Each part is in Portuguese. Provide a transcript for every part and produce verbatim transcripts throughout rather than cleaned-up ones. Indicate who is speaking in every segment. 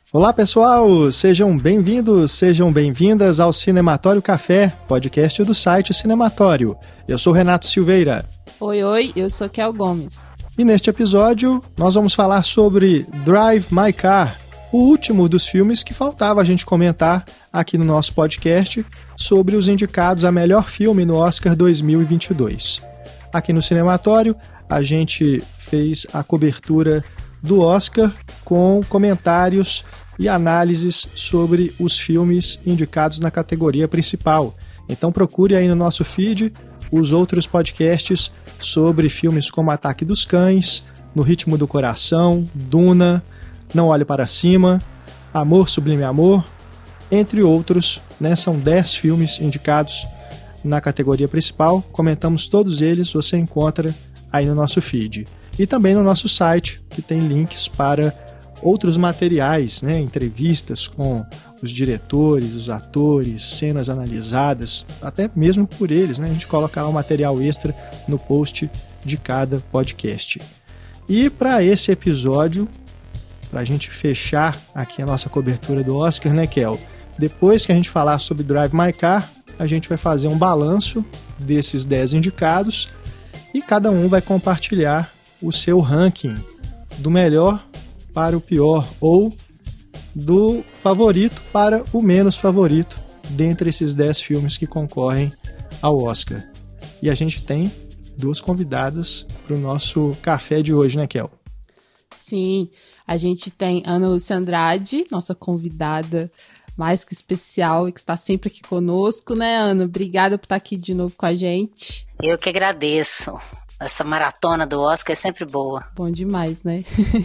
Speaker 1: Olá pessoal, sejam bem-vindos, sejam bem-vindas ao Cinematório Café, podcast do site Cinematório. Eu sou Renato Silveira.
Speaker 2: Oi, oi, eu sou Kel Gomes.
Speaker 1: E neste episódio nós vamos falar sobre Drive My Car, o último dos filmes que faltava a gente comentar aqui no nosso podcast sobre os indicados a melhor filme no Oscar dois mil e vinte e dois. Aqui no Cinematório a gente fez a cobertura do Oscar com comentários e análises sobre os filmes indicados na categoria principal. Então procure aí no nosso feed os outros podcasts sobre filmes como Ataque dos Cães, No Ritmo do Coração, Duna, Não Olhe Para Cima, Amor Sublime Amor, entre outros, né? São dez filmes indicados na categoria principal. Comentamos todos eles, você encontra aí no nosso feed. E também no nosso site, que tem links para outros materiais, né? Entrevistas com os diretores, os atores, cenas analisadas, até mesmo por eles, né? A gente coloca lá um material extra no post de cada podcast. E para esse episódio, para a gente fechar aqui a nossa cobertura do Oscar, né, Kel? Depois que a gente falar sobre Drive My Car, a gente vai fazer um balanço desses dez indicados e cada um vai compartilhar o seu ranking do melhor para o pior ou do favorito para o menos favorito dentre esses dez filmes que concorrem ao Oscar. E a gente tem duas convidadas para o nosso café de hoje, né, Kel?
Speaker 2: Sim, a gente tem Ana Lúcia Andrade, nossa convidada mais que especial e que está sempre aqui conosco, né, Ana? Obrigada por estar aqui de novo com a gente.
Speaker 3: Eu que agradeço. Essa maratona do Oscar é sempre boa.
Speaker 2: Bom demais, né?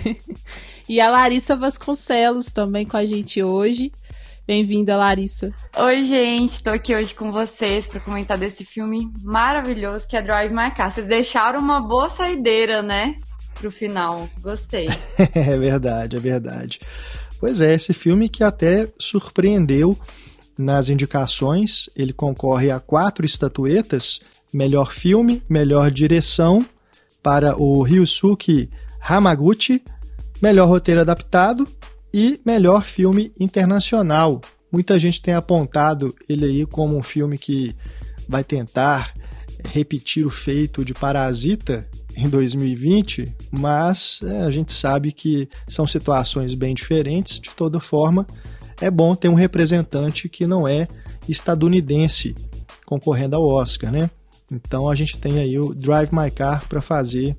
Speaker 2: E a Larissa Vasconcelos também com a gente hoje. Bem-vinda, Larissa.
Speaker 4: Oi, gente. Tô aqui hoje com vocês para comentar desse filme maravilhoso que é Drive My Car. Vocês deixaram uma boa saideira, né? Pro final. Gostei.
Speaker 1: É verdade, é verdade. Pois é, esse filme que até surpreendeu nas indicações. Ele concorre a quatro estatuetas: melhor filme, melhor direção para o Ryusuke Hamaguchi, melhor roteiro adaptado e melhor filme internacional. Muita gente tem apontado ele aí como um filme que vai tentar repetir o feito de Parasita em dois mil e vinte, mas é, a gente sabe que são situações bem diferentes. De toda forma, é bom ter um representante que não é estadunidense concorrendo ao Oscar, né? Então a gente tem aí o Drive My Car para fazer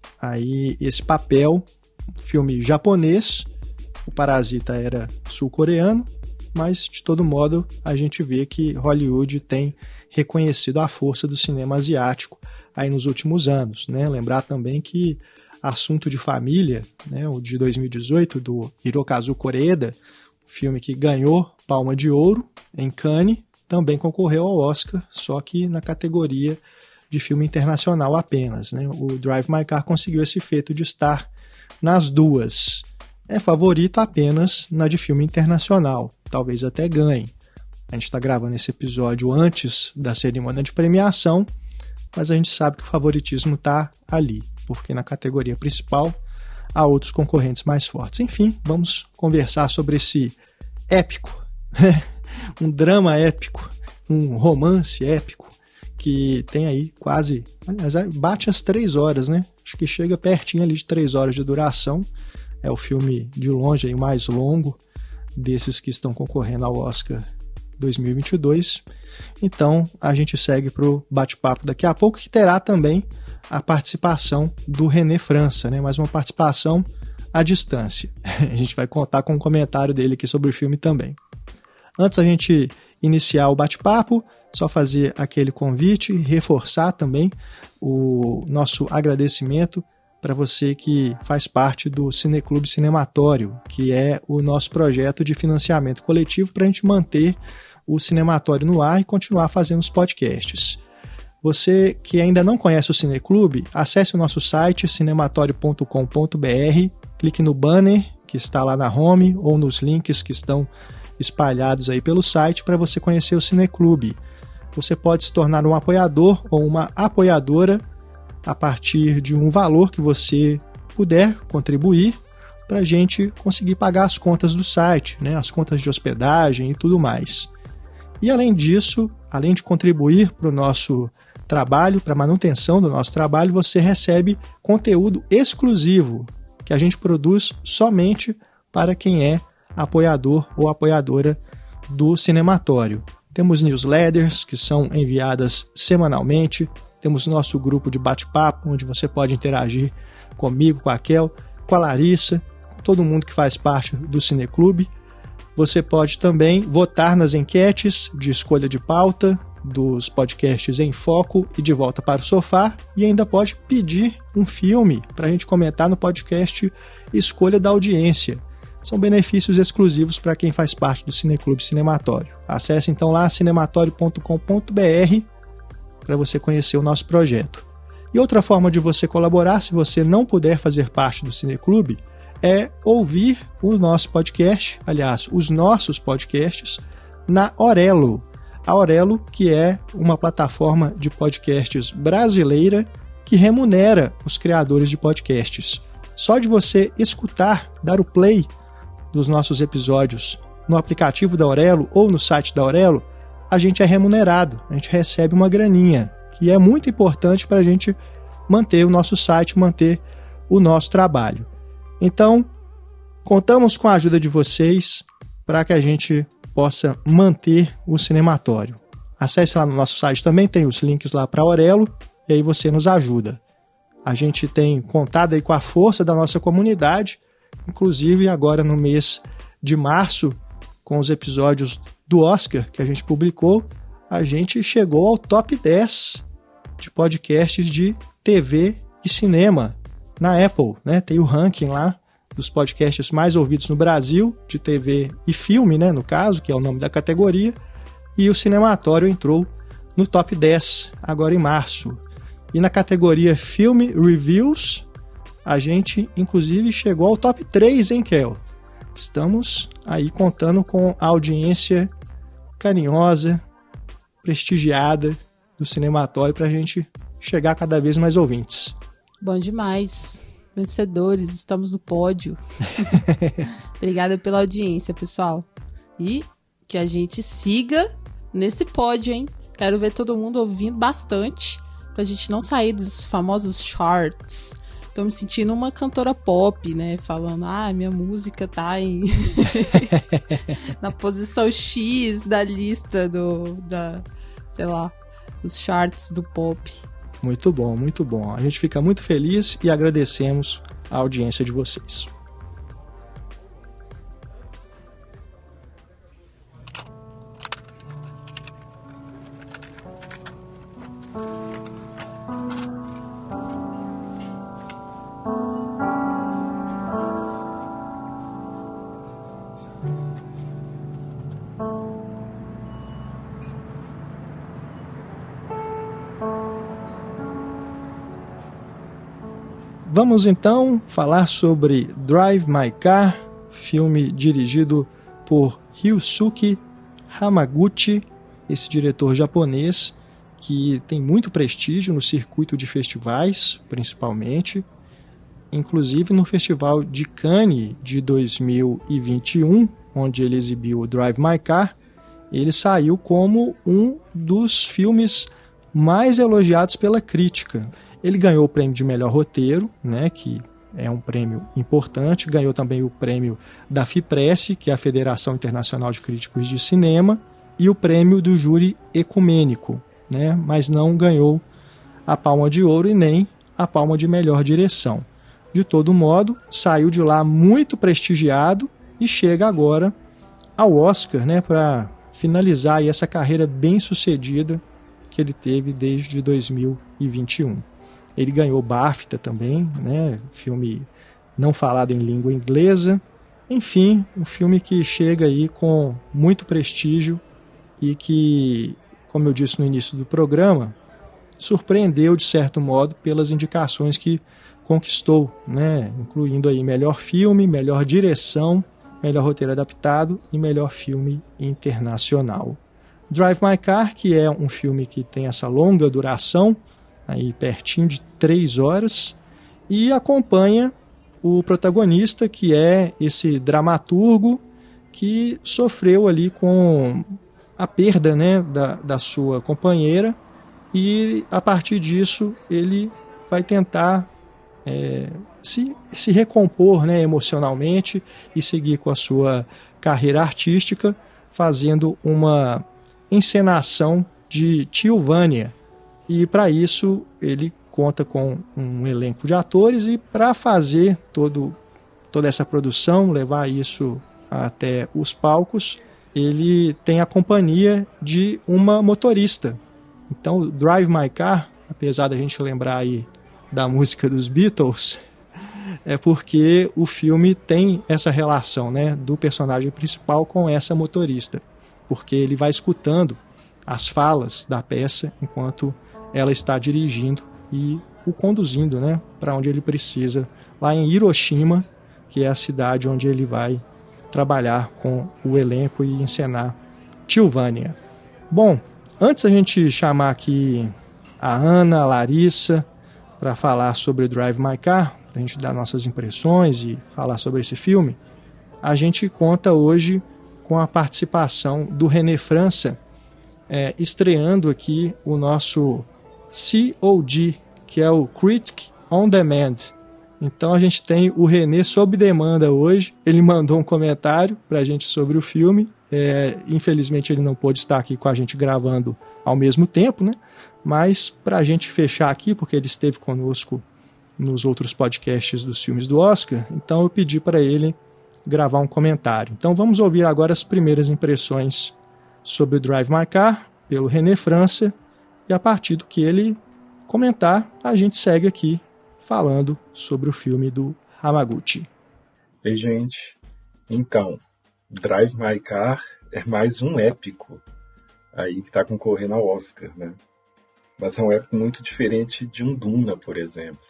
Speaker 1: aí esse papel. Filme japonês, o Parasita era sul-coreano, mas de todo modo a gente vê que Hollywood tem reconhecido a força do cinema asiático aí nos últimos anos, né? Lembrar também que Assunto de Família, né, o de dois mil e dezoito, do Hirokazu Koreeda, filme que ganhou Palma de Ouro em Cannes, também concorreu ao Oscar, só que na categoria de filme internacional apenas, né? O Drive My Car conseguiu esse feito de estar nas duas. É favorito apenas na de filme internacional, talvez até ganhe. A gente está gravando esse episódio antes da cerimônia de premiação, mas a gente sabe que o favoritismo está ali, porque na categoria principal há outros concorrentes mais fortes. Enfim, vamos conversar sobre esse épico, um drama épico, um romance épico, que tem aí quase, bate as três horas, né? Acho que chega pertinho ali de três horas de duração. É o filme de longe aí mais longo desses que estão concorrendo ao Oscar dois mil e vinte e dois. Então a gente segue para o bate-papo daqui a pouco, que terá também a participação do René França, né? Mais uma participação à distância. A gente vai contar com um comentário dele aqui sobre o filme também. Antes a gente iniciar o bate-papo, só fazer aquele convite e reforçar também o nosso agradecimento para você que faz parte do Cineclube Cinematório, que é o nosso projeto de financiamento coletivo para a gente manter o Cinematório no ar e continuar fazendo os podcasts. Você que ainda não conhece o Cineclube, acesse o nosso site cinematório ponto com ponto b r, clique no banner que está lá na home ou nos links que estão espalhados aí pelo site para você conhecer o Cineclube. Você pode se tornar um apoiador ou uma apoiadora a partir de um valor que você puder contribuir. para a gente conseguir pagar as contas do site, né, as contas de hospedagem e tudo mais. E além disso, além de contribuir para o nosso trabalho, para a manutenção do nosso trabalho, você recebe conteúdo exclusivo que a gente produz somente para quem é apoiador ou apoiadora do Cinematório. Temos newsletters que são enviadas semanalmente, temos nosso grupo de bate-papo, onde você pode interagir comigo, com a Kel, com a Larissa, com todo mundo que faz parte do Cineclube. Você pode também votar nas enquetes de escolha de pauta dos podcasts Em Foco e De Volta para o Sofá, e ainda pode pedir um filme para a gente comentar no podcast Escolha da Audiência. São benefícios exclusivos para quem faz parte do Cineclube Cinematório. Acesse então lá cinematório ponto com ponto b r para você conhecer o nosso projeto. E outra forma de você colaborar, se você não puder fazer parte do Cineclube, é ouvir o nosso podcast, aliás, os nossos podcasts, na Orelo. A Orelo, que é uma plataforma de podcasts brasileira que remunera os criadores de podcasts. Só de você escutar, dar o play dos nossos episódios no aplicativo da Orelo ou no site da Orelo, a gente é remunerado, a gente recebe uma graninha, que é muito importante para a gente manter o nosso site, manter o nosso trabalho. Então, contamos com a ajuda de vocês para que a gente possa manter o Cinematório. Acesse lá no nosso site também, tem os links lá para a Orelo, e aí você nos ajuda. A gente tem contado aí com a força da nossa comunidade, inclusive agora no mês de março, com os episódios do Oscar que a gente publicou, a gente chegou ao top dez de podcasts de T V e cinema na Apple, né? Tem o ranking lá dos podcasts mais ouvidos no Brasil, de T V e filme, né, no caso, que é o nome da categoria, e o Cinematório entrou no top dez agora em março. E na categoria Filme Reviews, a gente inclusive chegou ao top três, hein, Kel? Estamos aí contando com a audiência carinhosa, prestigiada do Cinematório para a gente chegar a cada vez mais ouvintes.
Speaker 2: Bom demais. Vencedores, estamos no pódio. Obrigada pela audiência, pessoal. E que a gente siga nesse pódio, hein? Quero ver todo mundo ouvindo bastante, pra gente não sair dos famosos charts. Tô me sentindo uma cantora pop, né? Falando, ah, minha música tá em... na posição X da lista do, da, sei lá, os charts do pop.
Speaker 1: Muito bom, muito bom. A gente fica muito feliz e agradecemos a audiência de vocês. Vamos então falar sobre Drive My Car, filme dirigido por Ryusuke Hamaguchi, esse diretor japonês que tem muito prestígio no circuito de festivais, principalmente, inclusive no Festival de Cannes de dois mil e vinte e um, onde ele exibiu o Drive My Car, ele saiu como um dos filmes mais elogiados pela crítica. Ele ganhou o prêmio de melhor roteiro, né, que é um prêmio importante, ganhou também o prêmio da FIPRESS, que é a Federação Internacional de Críticos de Cinema, e o prêmio do júri ecumênico, né, mas não ganhou a Palma de Ouro e nem a Palma de melhor direção. De todo modo, saiu de lá muito prestigiado e chega agora ao Oscar, né, para finalizar aí essa carreira bem sucedida que ele teve desde dois mil e vinte e um. Ele ganhou BAFTA também, né? Filme não falado em língua inglesa. Enfim, um filme que chega aí com muito prestígio e que, como eu disse no início do programa, surpreendeu de certo modo pelas indicações que conquistou, né? Incluindo aí melhor filme, melhor direção, melhor roteiro adaptado e melhor filme internacional. Drive My Car, que é um filme que tem essa longa duração, aí pertinho de três horas, e acompanha o protagonista, que é esse dramaturgo que sofreu ali com a perda, né, da, da sua companheira, e a partir disso ele vai tentar é, se, se recompor, né, emocionalmente e seguir com a sua carreira artística, fazendo uma encenação de Tio Vânia. E para isso ele conta com um elenco de atores, e para fazer todo, toda essa produção, levar isso até os palcos, ele tem a companhia de uma motorista. Então, Drive My Car, apesar da gente lembrar aí da música dos Beatles, é porque o filme tem essa relação, né, do personagem principal com essa motorista, porque ele vai escutando as falas da peça enquanto ela está dirigindo e o conduzindo, né, para onde ele precisa, lá em Hiroshima, que é a cidade onde ele vai trabalhar com o elenco e encenar Tio Vânia. Bom, antes a gente chamar aqui a Ana, a Larissa, para falar sobre Drive My Car, para a gente dar nossas impressões e falar sobre esse filme, a gente conta hoje com a participação do René França, é, estreando aqui o nosso C O D, que é o Critic on Demand. Então a gente tem o René sob demanda hoje. Ele mandou um comentário para a gente sobre o filme. É, infelizmente ele não pôde estar aqui com a gente gravando ao mesmo tempo, né? Mas para a gente fechar aqui, porque ele esteve conosco nos outros podcasts dos filmes do Oscar, então eu pedi para ele gravar um comentário. Então vamos ouvir agora as primeiras impressões sobre o Drive My Car, pelo René França, e a partir do que ele comentar, a gente segue aqui falando sobre o filme do Hamaguchi.
Speaker 5: Ei, gente, então, Drive My Car é mais um épico aí que está concorrendo ao Oscar, né? Mas é um épico muito diferente de um Duna, por exemplo.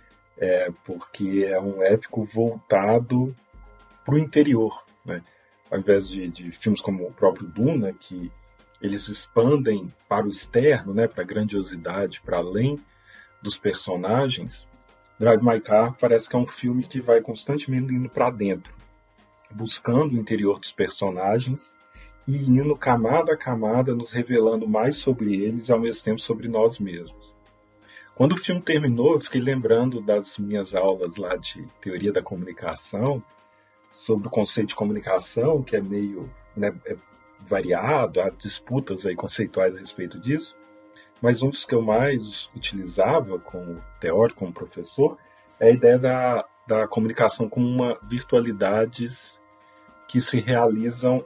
Speaker 5: É porque é um épico voltado para o interior, né? Ao invés de, de filmes como o próprio Duna, que eles expandem para o externo, né, para a grandiosidade, para além dos personagens, Drive My Car parece que é um filme que vai constantemente indo para dentro, buscando o interior dos personagens e indo camada a camada, nos revelando mais sobre eles e ao mesmo tempo sobre nós mesmos. Quando o filme terminou, eu fiquei lembrando das minhas aulas lá de teoria da comunicação, sobre o conceito de comunicação, que é meio, né, é variado, há disputas aí conceituais a respeito disso, mas um dos que eu mais utilizava como teórico, como professor, é a ideia da, da comunicação como uma virtualidades que se realizam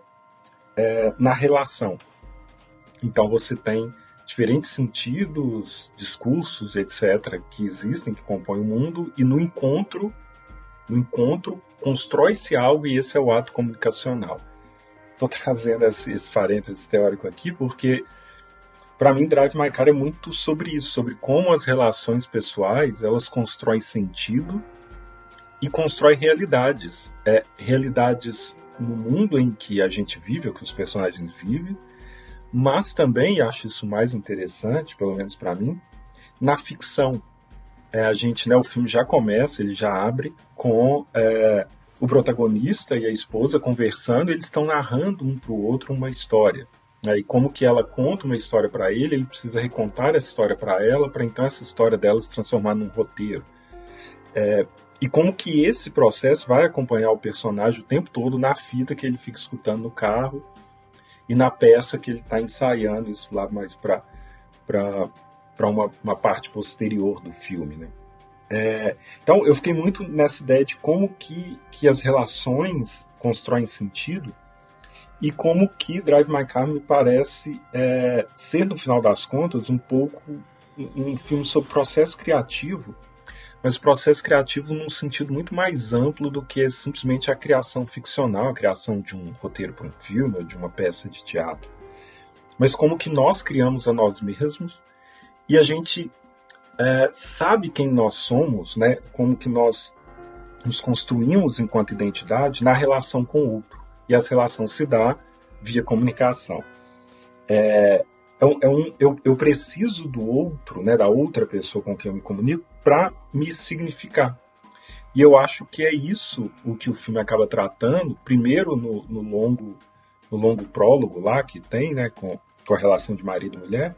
Speaker 5: é, na relação. Então você tem diferentes sentidos, discursos, etcétera, que existem, que compõem o mundo, e no encontro, no encontro constrói-se algo, e esse é o ato comunicacional. Estou trazendo esse, esse parênteses teórico aqui porque, para mim, Drive My Car é muito sobre isso, sobre como as relações pessoais elas constroem sentido e constroem realidades. É, realidades no mundo em que a gente vive, ou que os personagens vivem, mas também, e acho isso mais interessante, pelo menos para mim, na ficção. É, a gente, né, o filme já começa, ele já abre com é, o protagonista e a esposa conversando, eles estão narrando um para o outro uma história. Né, e como que ela conta uma história para ele, ele precisa recontar essa história para ela, para então essa história dela se transformar num roteiro. É, e como que esse processo vai acompanhar o personagem o tempo todo na fita que ele fica escutando no carro e na peça que ele está ensaiando, isso lá mais para para uma, uma parte posterior do filme, né? É, então eu fiquei muito nessa ideia de como que, que as relações constroem sentido e como que Drive My Car me parece é, ser, no final das contas, um pouco um, um filme sobre processo criativo, mas processo criativo num sentido muito mais amplo do que simplesmente a criação ficcional, a criação de um roteiro para um filme ou de uma peça de teatro. Mas como que nós criamos a nós mesmos e a gente é, sabe quem nós somos, né? Como que nós nos construímos enquanto identidade na relação com o outro. E essa relação se dá via comunicação. É, então, é um, eu, eu preciso do outro, né, da outra pessoa com quem eu me comunico, para me significar. E eu acho que é isso o que o filme acaba tratando, primeiro no, no, longo, no longo prólogo lá que tem, né, com, com a relação de marido e mulher.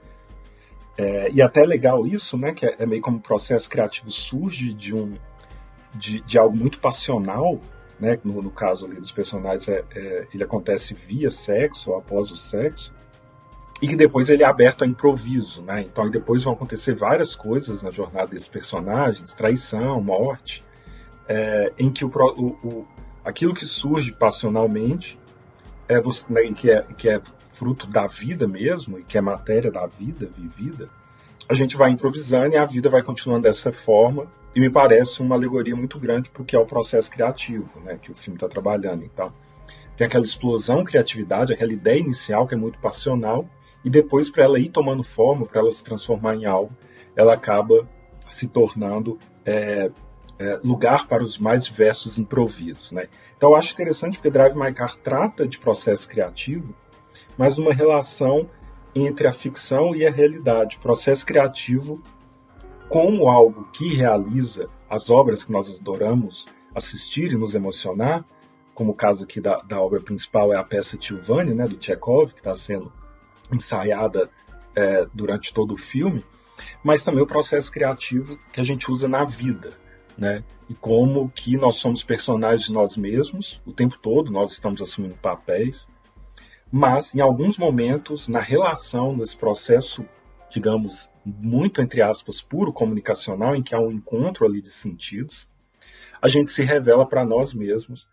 Speaker 5: É, e até é legal isso, né, que é, é meio como o processo criativo surge de, um, de, de algo muito passional, né, no, no caso ali dos personagens, é, é, ele acontece via sexo ou após o sexo, e que depois ele é aberto a improviso, né? Então depois vão acontecer várias coisas na jornada desses personagens, traição, morte, é, em que o, o, o, aquilo que surge passionalmente, é, né, que, é, que é fruto da vida mesmo, e que é matéria da vida vivida, a gente vai improvisando e a vida vai continuando dessa forma, e me parece uma alegoria muito grande para o que é o processo criativo, né, que o filme está trabalhando. Então, tem aquela explosão, criatividade, aquela ideia inicial que é muito passional, e depois, para ela ir tomando forma, para ela se transformar em algo, ela acaba se tornando é, é, lugar para os mais diversos improvisos, né? Então, eu acho interessante porque Drive My Car trata de processo criativo, mas numa relação entre a ficção e a realidade. Processo criativo como algo que realiza as obras que nós adoramos assistir e nos emocionar, como o caso aqui da, da obra principal é a peça Tchaikovsky, né, do Tchekhov, que está sendo ensaiada é, durante todo o filme, mas também o processo criativo que a gente usa na vida, né? E como que nós somos personagens de nós mesmos o tempo todo, nós estamos assumindo papéis, mas em alguns momentos, na relação, nesse processo, digamos, muito, entre aspas, puro comunicacional, em que há um encontro ali de sentidos, a gente se revela para nós mesmos,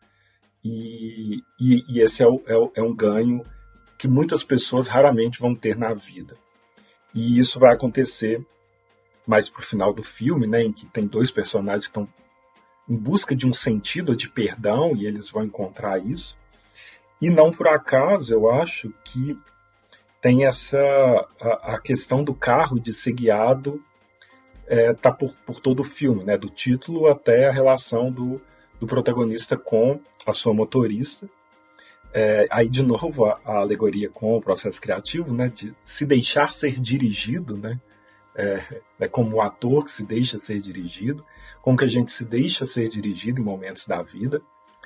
Speaker 5: e, e, e esse é, o, é, o, é um ganho que muitas pessoas raramente vão ter na vida. E isso vai acontecer mais pro final do filme, né, em que tem dois personagens que estão em busca de um sentido de perdão, e eles vão encontrar isso. E não por acaso, eu acho que tem essa a, a questão do carro de ser guiado, é, tá por, por todo o filme, né, do título até a relação do, do protagonista com a sua motorista. É, aí, de novo, a, a alegoria com o processo criativo, né, de se deixar ser dirigido, né, é, é como o ator que se deixa ser dirigido, como que a gente se deixa ser dirigido em momentos da vida,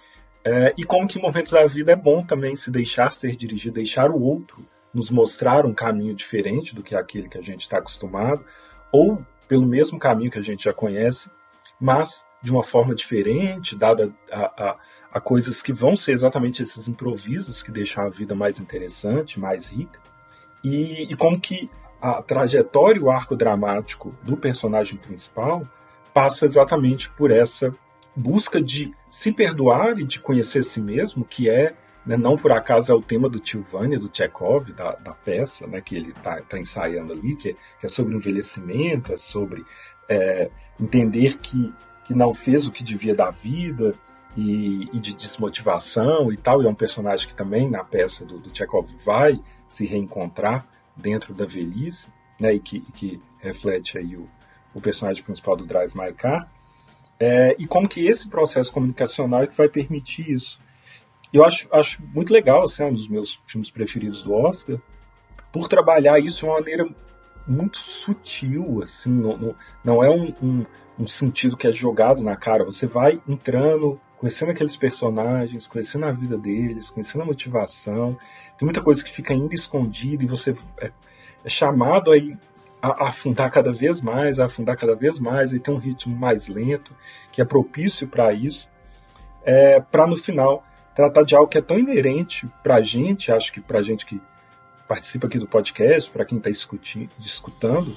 Speaker 5: é, e como que em momentos da vida é bom também se deixar ser dirigido, deixar o outro nos mostrar um caminho diferente do que aquele que a gente está acostumado, ou pelo mesmo caminho que a gente já conhece, mas de uma forma diferente, dada a, a Há coisas que vão ser exatamente esses improvisos que deixam a vida mais interessante, mais rica. E, e como que a trajetória e o arco dramático do personagem principal passa exatamente por essa busca de se perdoar e de conhecer a si mesmo, que é, né, não por acaso é o tema do Tchaikovsky, do Tchekhov, da, da peça, né, que ele está tá ensaiando ali, que é, que é sobre envelhecimento, é sobre é, entender que, que não fez o que devia da vida, E, e de desmotivação e tal, e é um personagem que também na peça do, do Tchekhov vai se reencontrar dentro da velhice, né, e que, que reflete aí o, o personagem principal do Drive My Car, é, e como que esse processo comunicacional é que vai permitir isso. Eu acho, acho muito legal, assim, é um dos meus filmes preferidos do Oscar, por trabalhar isso de uma maneira muito sutil, assim, não, não, não é um, um, um sentido que é jogado na cara, você vai entrando, conhecendo aqueles personagens, conhecendo a vida deles, conhecendo a motivação. Tem muita coisa que fica ainda escondida e você é, é chamado aí a, a afundar cada vez mais, a afundar cada vez mais, e tem um ritmo mais lento, que é propício para isso, é, para no final tratar de algo que é tão inerente para a gente, acho que para a gente que participa aqui do podcast, para quem está escutando,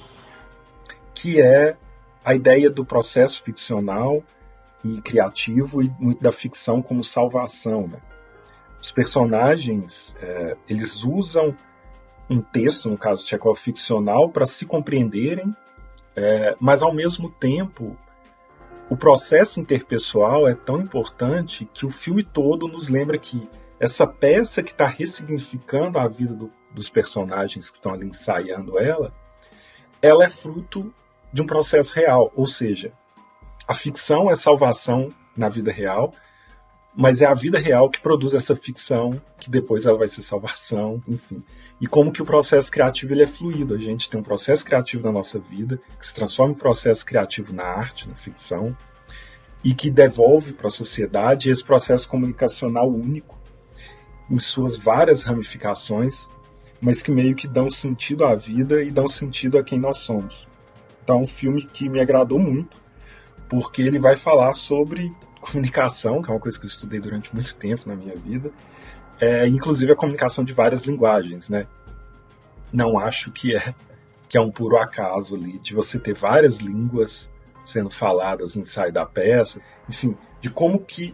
Speaker 5: que é a ideia do processo ficcional e criativo e muito da ficção como salvação, né? Os personagens, é, eles usam um texto, no caso Tchekhov ficcional, para se compreenderem, é, mas ao mesmo tempo o processo interpessoal é tão importante que o filme todo nos lembra que essa peça que está ressignificando a vida do, dos personagens que estão ali ensaiando ela, ela é fruto de um processo real, ou seja, a ficção é salvação na vida real, mas é a vida real que produz essa ficção, que depois ela vai ser salvação, enfim. E como que o processo criativo ele é fluido. A gente tem um processo criativo na nossa vida, que se transforma em processo criativo na arte, na ficção, e que devolve para a sociedade esse processo comunicacional único em suas várias ramificações, mas que meio que dão sentido à vida e dão sentido a quem nós somos. Então é um filme que me agradou muito, porque ele vai falar sobre comunicação, que é uma coisa que eu estudei durante muito tempo na minha vida, é, inclusive a comunicação de várias linguagens, né? Não acho que é, que é um puro acaso ali, de você ter várias línguas sendo faladas no ensaio da peça, enfim, de como que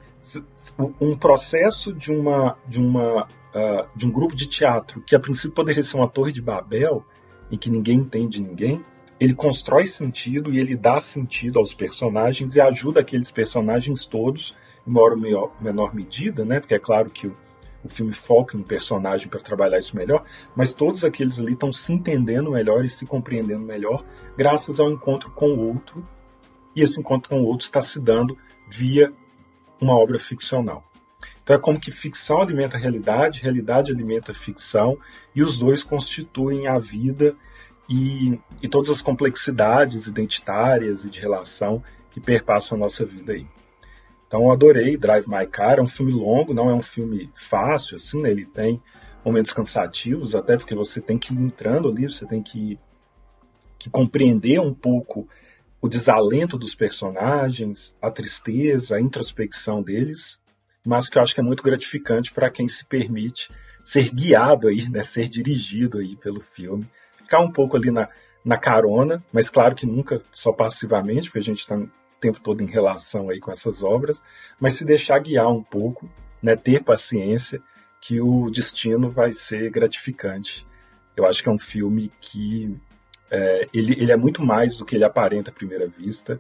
Speaker 5: um processo de, uma, de, uma, uh, de um grupo de teatro, que a princípio poderia ser uma torre de Babel, em que ninguém entende ninguém, ele constrói sentido e ele dá sentido aos personagens e ajuda aqueles personagens todos, em maior ou menor medida, né? Porque é claro que o, o filme foca no personagem para trabalhar isso melhor, mas todos aqueles ali estão se entendendo melhor e se compreendendo melhor graças ao encontro com o outro, e esse encontro com o outro está se dando via uma obra ficcional. Então é como que ficção alimenta a realidade, realidade alimenta a ficção, e os dois constituem a vida e, e todas as complexidades identitárias e de relação que perpassam a nossa vida aí. Então eu adorei Drive My Car, é um filme longo, não é um filme fácil, assim, né? Ele tem momentos cansativos, até porque você tem que ir entrando ali, você tem que, que compreender um pouco o desalento dos personagens, a tristeza, a introspecção deles, mas que eu acho que é muito gratificante para quem se permite ser guiado aí, né, ser dirigido aí pelo filme, ficar um pouco ali na, na carona, mas claro que nunca só passivamente, porque a gente está o tempo todo em relação aí com essas obras, mas se deixar guiar um pouco, né, ter paciência, que o destino vai ser gratificante. Eu acho que é um filme que É, ele, ele é muito mais do que ele aparenta à primeira vista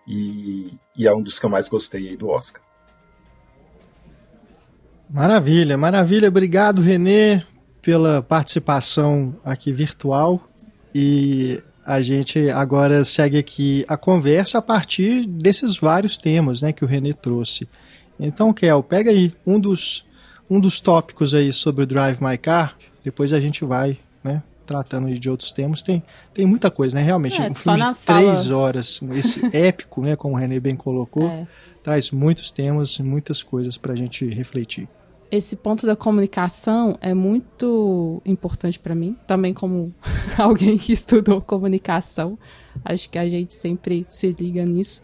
Speaker 5: e, e é um dos que eu mais gostei aí do Oscar.
Speaker 1: Maravilha, maravilha. Obrigado, Renê, pela participação aqui virtual, e a gente agora segue aqui a conversa a partir desses vários temas, né, que o Renê trouxe. Então, Kel, pega aí um dos, um dos tópicos aí sobre o Drive My Car, depois a gente vai, né, tratando de outros temas. Tem, tem muita coisa, né? Realmente,
Speaker 2: é,
Speaker 1: um filme de
Speaker 2: fala...
Speaker 1: três horas, esse épico, né, como o Renê bem colocou, é. traz muitos temas e muitas coisas para a gente refletir.
Speaker 2: Esse ponto da comunicação é muito importante para mim, também como alguém que estudou comunicação. Acho que a gente sempre se liga nisso.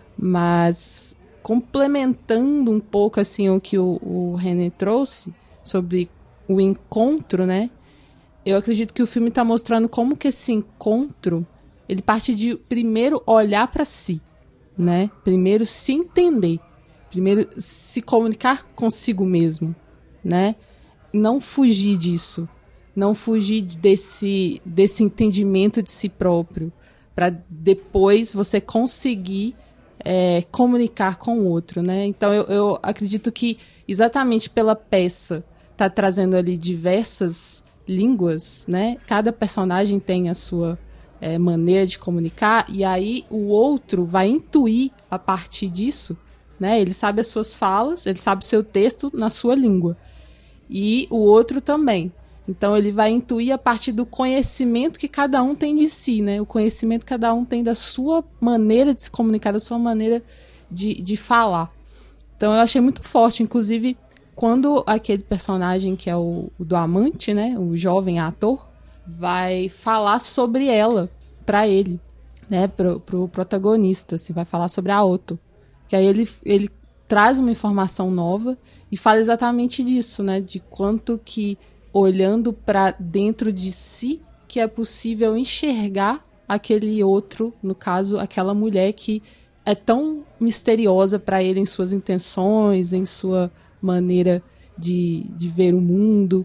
Speaker 2: Mas complementando um pouco assim o que o, o Renê trouxe sobre o encontro, né? Eu acredito que o filme está mostrando como que esse encontro, ele parte de primeiro olhar para si, né? Primeiro se entender, primeiro se comunicar consigo mesmo, né? Não fugir disso, não fugir desse, desse entendimento de si próprio, para depois você conseguir é, comunicar com o outro, né? Então eu, eu acredito que exatamente pela peça tá trazendo ali diversas línguas, né? Cada personagem tem a sua é, maneira de comunicar, e aí o outro vai intuir a partir disso, né? Ele sabe as suas falas, ele sabe o seu texto na sua língua, e o outro também. Então ele vai intuir a partir do conhecimento que cada um tem de si, né? O conhecimento que cada um tem da sua maneira de se comunicar, da sua maneira de, de falar. Então eu achei muito forte, inclusive quando aquele personagem que é o, o do amante, né, o jovem ator, vai falar sobre ela para ele, né, pro, pro protagonista, assim, vai falar sobre a Otto. Que aí ele, ele traz uma informação nova e fala exatamente disso, né, de quanto que, olhando para dentro de si, que é possível enxergar aquele outro, no caso, aquela mulher que é tão misteriosa para ele em suas intenções, em sua maneira de, de ver o mundo.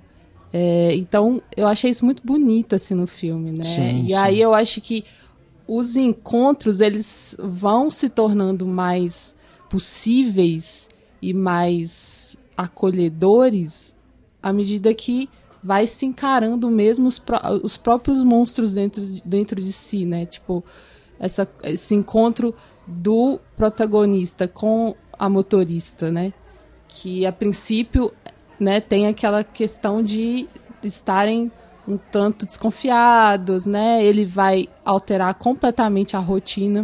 Speaker 2: É, então, eu achei isso muito bonito, assim, no filme, né?
Speaker 1: Sim,
Speaker 2: e
Speaker 1: sim.
Speaker 2: aí eu acho que os encontros, eles vão se tornando mais possíveis e mais acolhedores à medida que vai se encarando mesmo os, pró- os próprios monstros dentro, dentro de si, né? Tipo, essa, esse encontro do protagonista com a motorista, né? Que a princípio, né, tem aquela questão de estarem um tanto desconfiados, né? Ele vai alterar completamente a rotina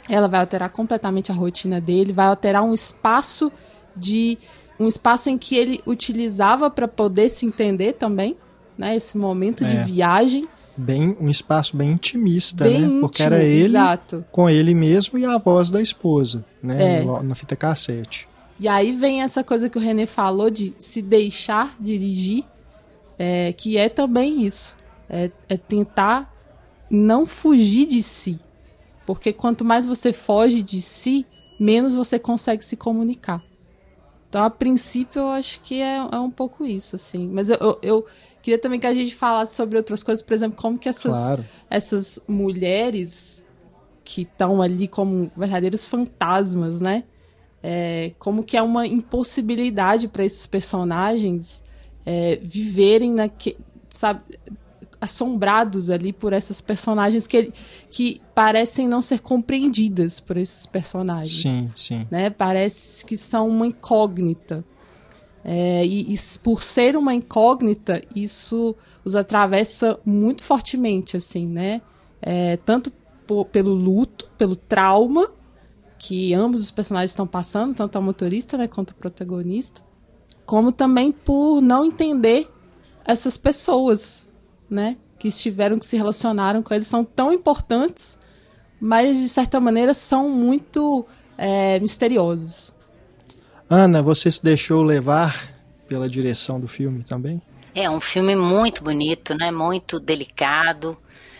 Speaker 2: ela vai alterar completamente a rotina dele, vai alterar um espaço de um espaço em que ele utilizava para poder se entender também, né? Esse momento é. de viagem.
Speaker 1: Bem, um espaço bem intimista,
Speaker 2: bem
Speaker 1: né?
Speaker 2: Íntimo,
Speaker 1: porque era ele
Speaker 2: exato.
Speaker 1: com ele mesmo e a voz da esposa, né?
Speaker 2: É.
Speaker 1: Na fita cassete.
Speaker 2: E aí vem essa coisa que o René falou de se deixar dirigir, é, que é também isso. É, é tentar não fugir de si. Porque quanto mais você foge de si, menos você consegue se comunicar. Então, a princípio, eu acho que é, é um pouco isso, assim. Mas eu, eu, eu queria também que a gente falasse sobre outras coisas, por exemplo, como que essas,
Speaker 1: claro.
Speaker 2: essas mulheres que estão ali como verdadeiros fantasmas, né? É, como que é uma impossibilidade para esses personagens é, viverem naque, sabe, assombrados ali por essas personagens que, que parecem não ser compreendidas por esses personagens.
Speaker 1: Sim, sim.
Speaker 2: Né? Parece que são uma incógnita. É, e, e por ser uma incógnita, isso os atravessa muito fortemente, assim, né? É, tanto por, pelo luto, pelo trauma que ambos os personagens estão passando, tanto a motorista, né, quanto o protagonista, como também por não entender essas pessoas, né, que estiveram, que se relacionaram com eles, são tão importantes, mas de certa maneira são muito é, misteriosos.
Speaker 1: Ana, você se deixou levar pela direção do filme também?
Speaker 3: É um filme muito bonito, né? Muito delicado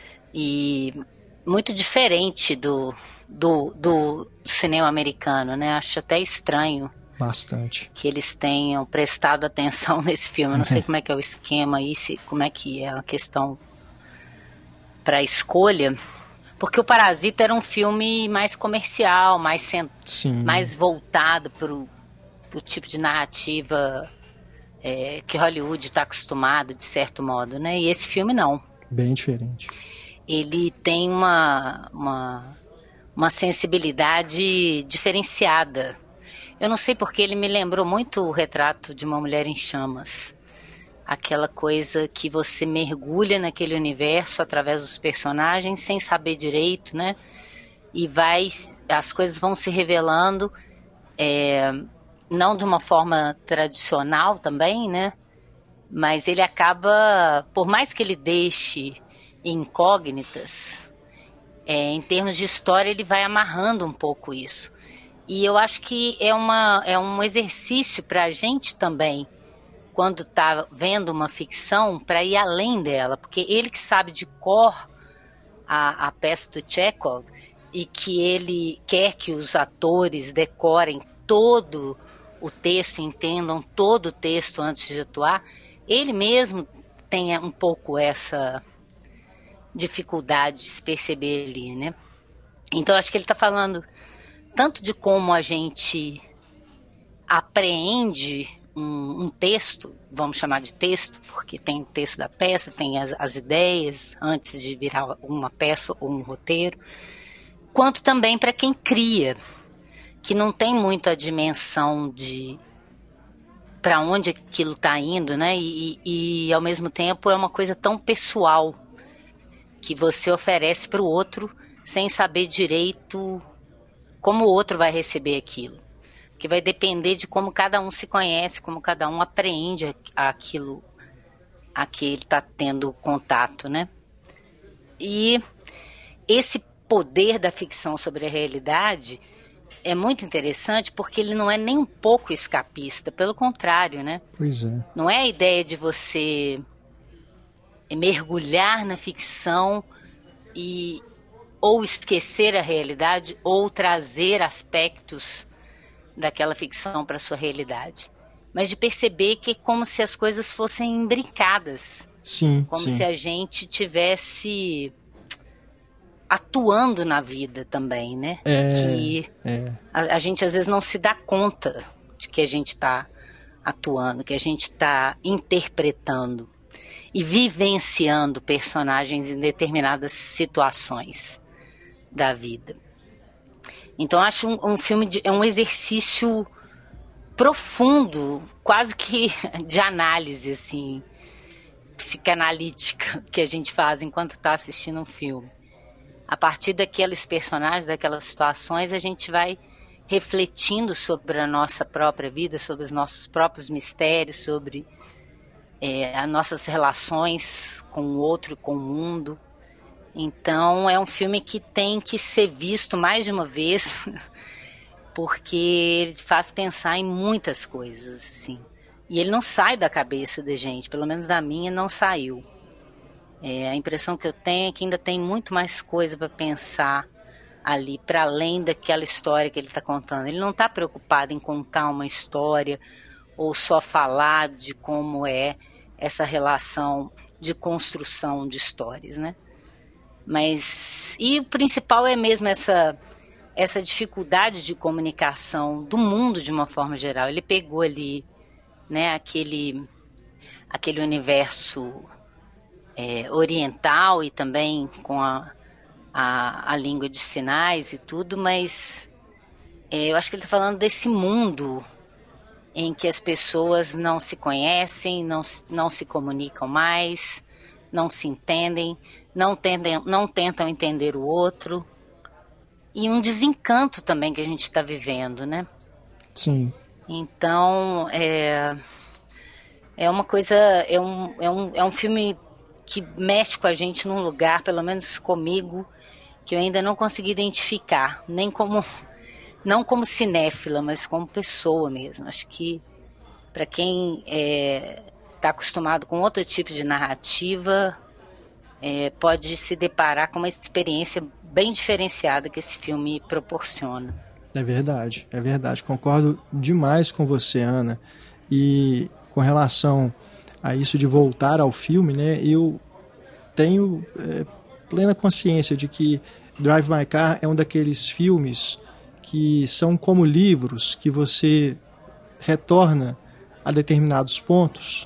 Speaker 3: e muito diferente do, do, do cinema americano, né? Acho até estranho.
Speaker 1: Bastante.
Speaker 3: Que eles tenham prestado atenção nesse filme. Eu não sei como é que é o esquema aí, se, como é que é a questão para a escolha. Porque o Parasita era um filme mais comercial, mais, cent... mais voltado para o tipo de narrativa é, que Hollywood está acostumado, de certo modo, né? E esse filme não.
Speaker 1: Bem diferente.
Speaker 3: Ele tem uma, uma, uma sensibilidade diferenciada. Eu não sei porque ele me lembrou muito o Retrato de uma Mulher em Chamas. Aquela coisa que você mergulha naquele universo através dos personagens sem saber direito, né? E vai, as coisas vão se revelando, é, não de uma forma tradicional também, né? Mas ele acaba, por mais que ele deixe incógnitas, é, em termos de história ele vai amarrando um pouco isso. E eu acho que é, uma, é um exercício para a gente também, quando está vendo uma ficção, para ir além dela. Porque ele que sabe de cor a, a peça do Chekhov e que ele quer que os atores decorem todo o texto, entendam todo o texto antes de atuar, ele mesmo tem um pouco essa dificuldade de se perceber ali, né? Então, acho que ele está falando tanto de como a gente apreende um, um texto, vamos chamar de texto, porque tem o texto da peça, tem as, as ideias antes de virar uma peça ou um roteiro, quanto também para quem cria, que não tem muito a dimensão de para onde aquilo está indo, né? E, e, e ao mesmo tempo é uma coisa tão pessoal que você oferece para o outro sem saber direito como o outro vai receber aquilo. Que vai depender de como cada um se conhece, como cada um apreende aquilo a que ele está tendo contato, né? E esse poder da ficção sobre a realidade é muito interessante porque ele não é nem um pouco escapista, pelo contrário, né?
Speaker 1: Pois é.
Speaker 3: Não é a ideia de você mergulhar na ficção e ou esquecer a realidade ou trazer aspectos daquela ficção para a sua realidade, mas de perceber que é como se as coisas fossem imbricadas.
Speaker 1: Sim,
Speaker 3: como
Speaker 1: sim.
Speaker 3: se a gente tivesse atuando na vida também, né?
Speaker 1: É,
Speaker 3: que
Speaker 1: é.
Speaker 3: A, a gente às vezes não se dá conta de que a gente está atuando, que a gente está interpretando e vivenciando personagens em determinadas situações da vida. Então acho um, um filme de, é um exercício profundo, quase que de análise assim, psicanalítica que a gente faz enquanto está assistindo um filme. a partir daqueles personagens, daquelas situações, a gente vai refletindo sobre a nossa própria vida, sobre os nossos próprios mistérios, sobre é, as nossas relações com o outro, com o mundo. Então é um filme que tem que ser visto mais de uma vez, porque ele faz pensar em muitas coisas, assim. E ele não sai da cabeça da gente, pelo menos da minha não saiu. É, a impressão que eu tenho é que ainda tem muito mais coisa para pensar ali, para além daquela história que ele está contando. Ele não está preocupado em contar uma história ou só falar de como é essa relação de construção de histórias, né? Mas, e o principal é mesmo essa, essa dificuldade de comunicação do mundo de uma forma geral. Ele pegou ali, né, aquele, aquele universo é, oriental e também com a, a, a língua de sinais e tudo, mas é, eu acho que ele está falando desse mundo em que as pessoas não se conhecem, não, não se comunicam mais, não se entendem, não, tendem, não tentam entender o outro, e um desencanto também que a gente está vivendo, né?
Speaker 1: Sim.
Speaker 3: Então, é, é uma coisa, é um, é, um, é um filme que mexe com a gente num lugar, pelo menos comigo, que eu ainda não consegui identificar, nem como, não como cinéfila, mas como pessoa mesmo. Acho que para quem é, está acostumado com outro tipo de narrativa, é, pode se deparar com uma experiência bem diferenciada que esse filme proporciona.
Speaker 1: É verdade, é verdade. Concordo demais com você, Ana. E com relação a isso de voltar ao filme, né, eu tenho é, plena consciência de que Drive My Car é um daqueles filmes que são como livros que você retorna a determinados pontos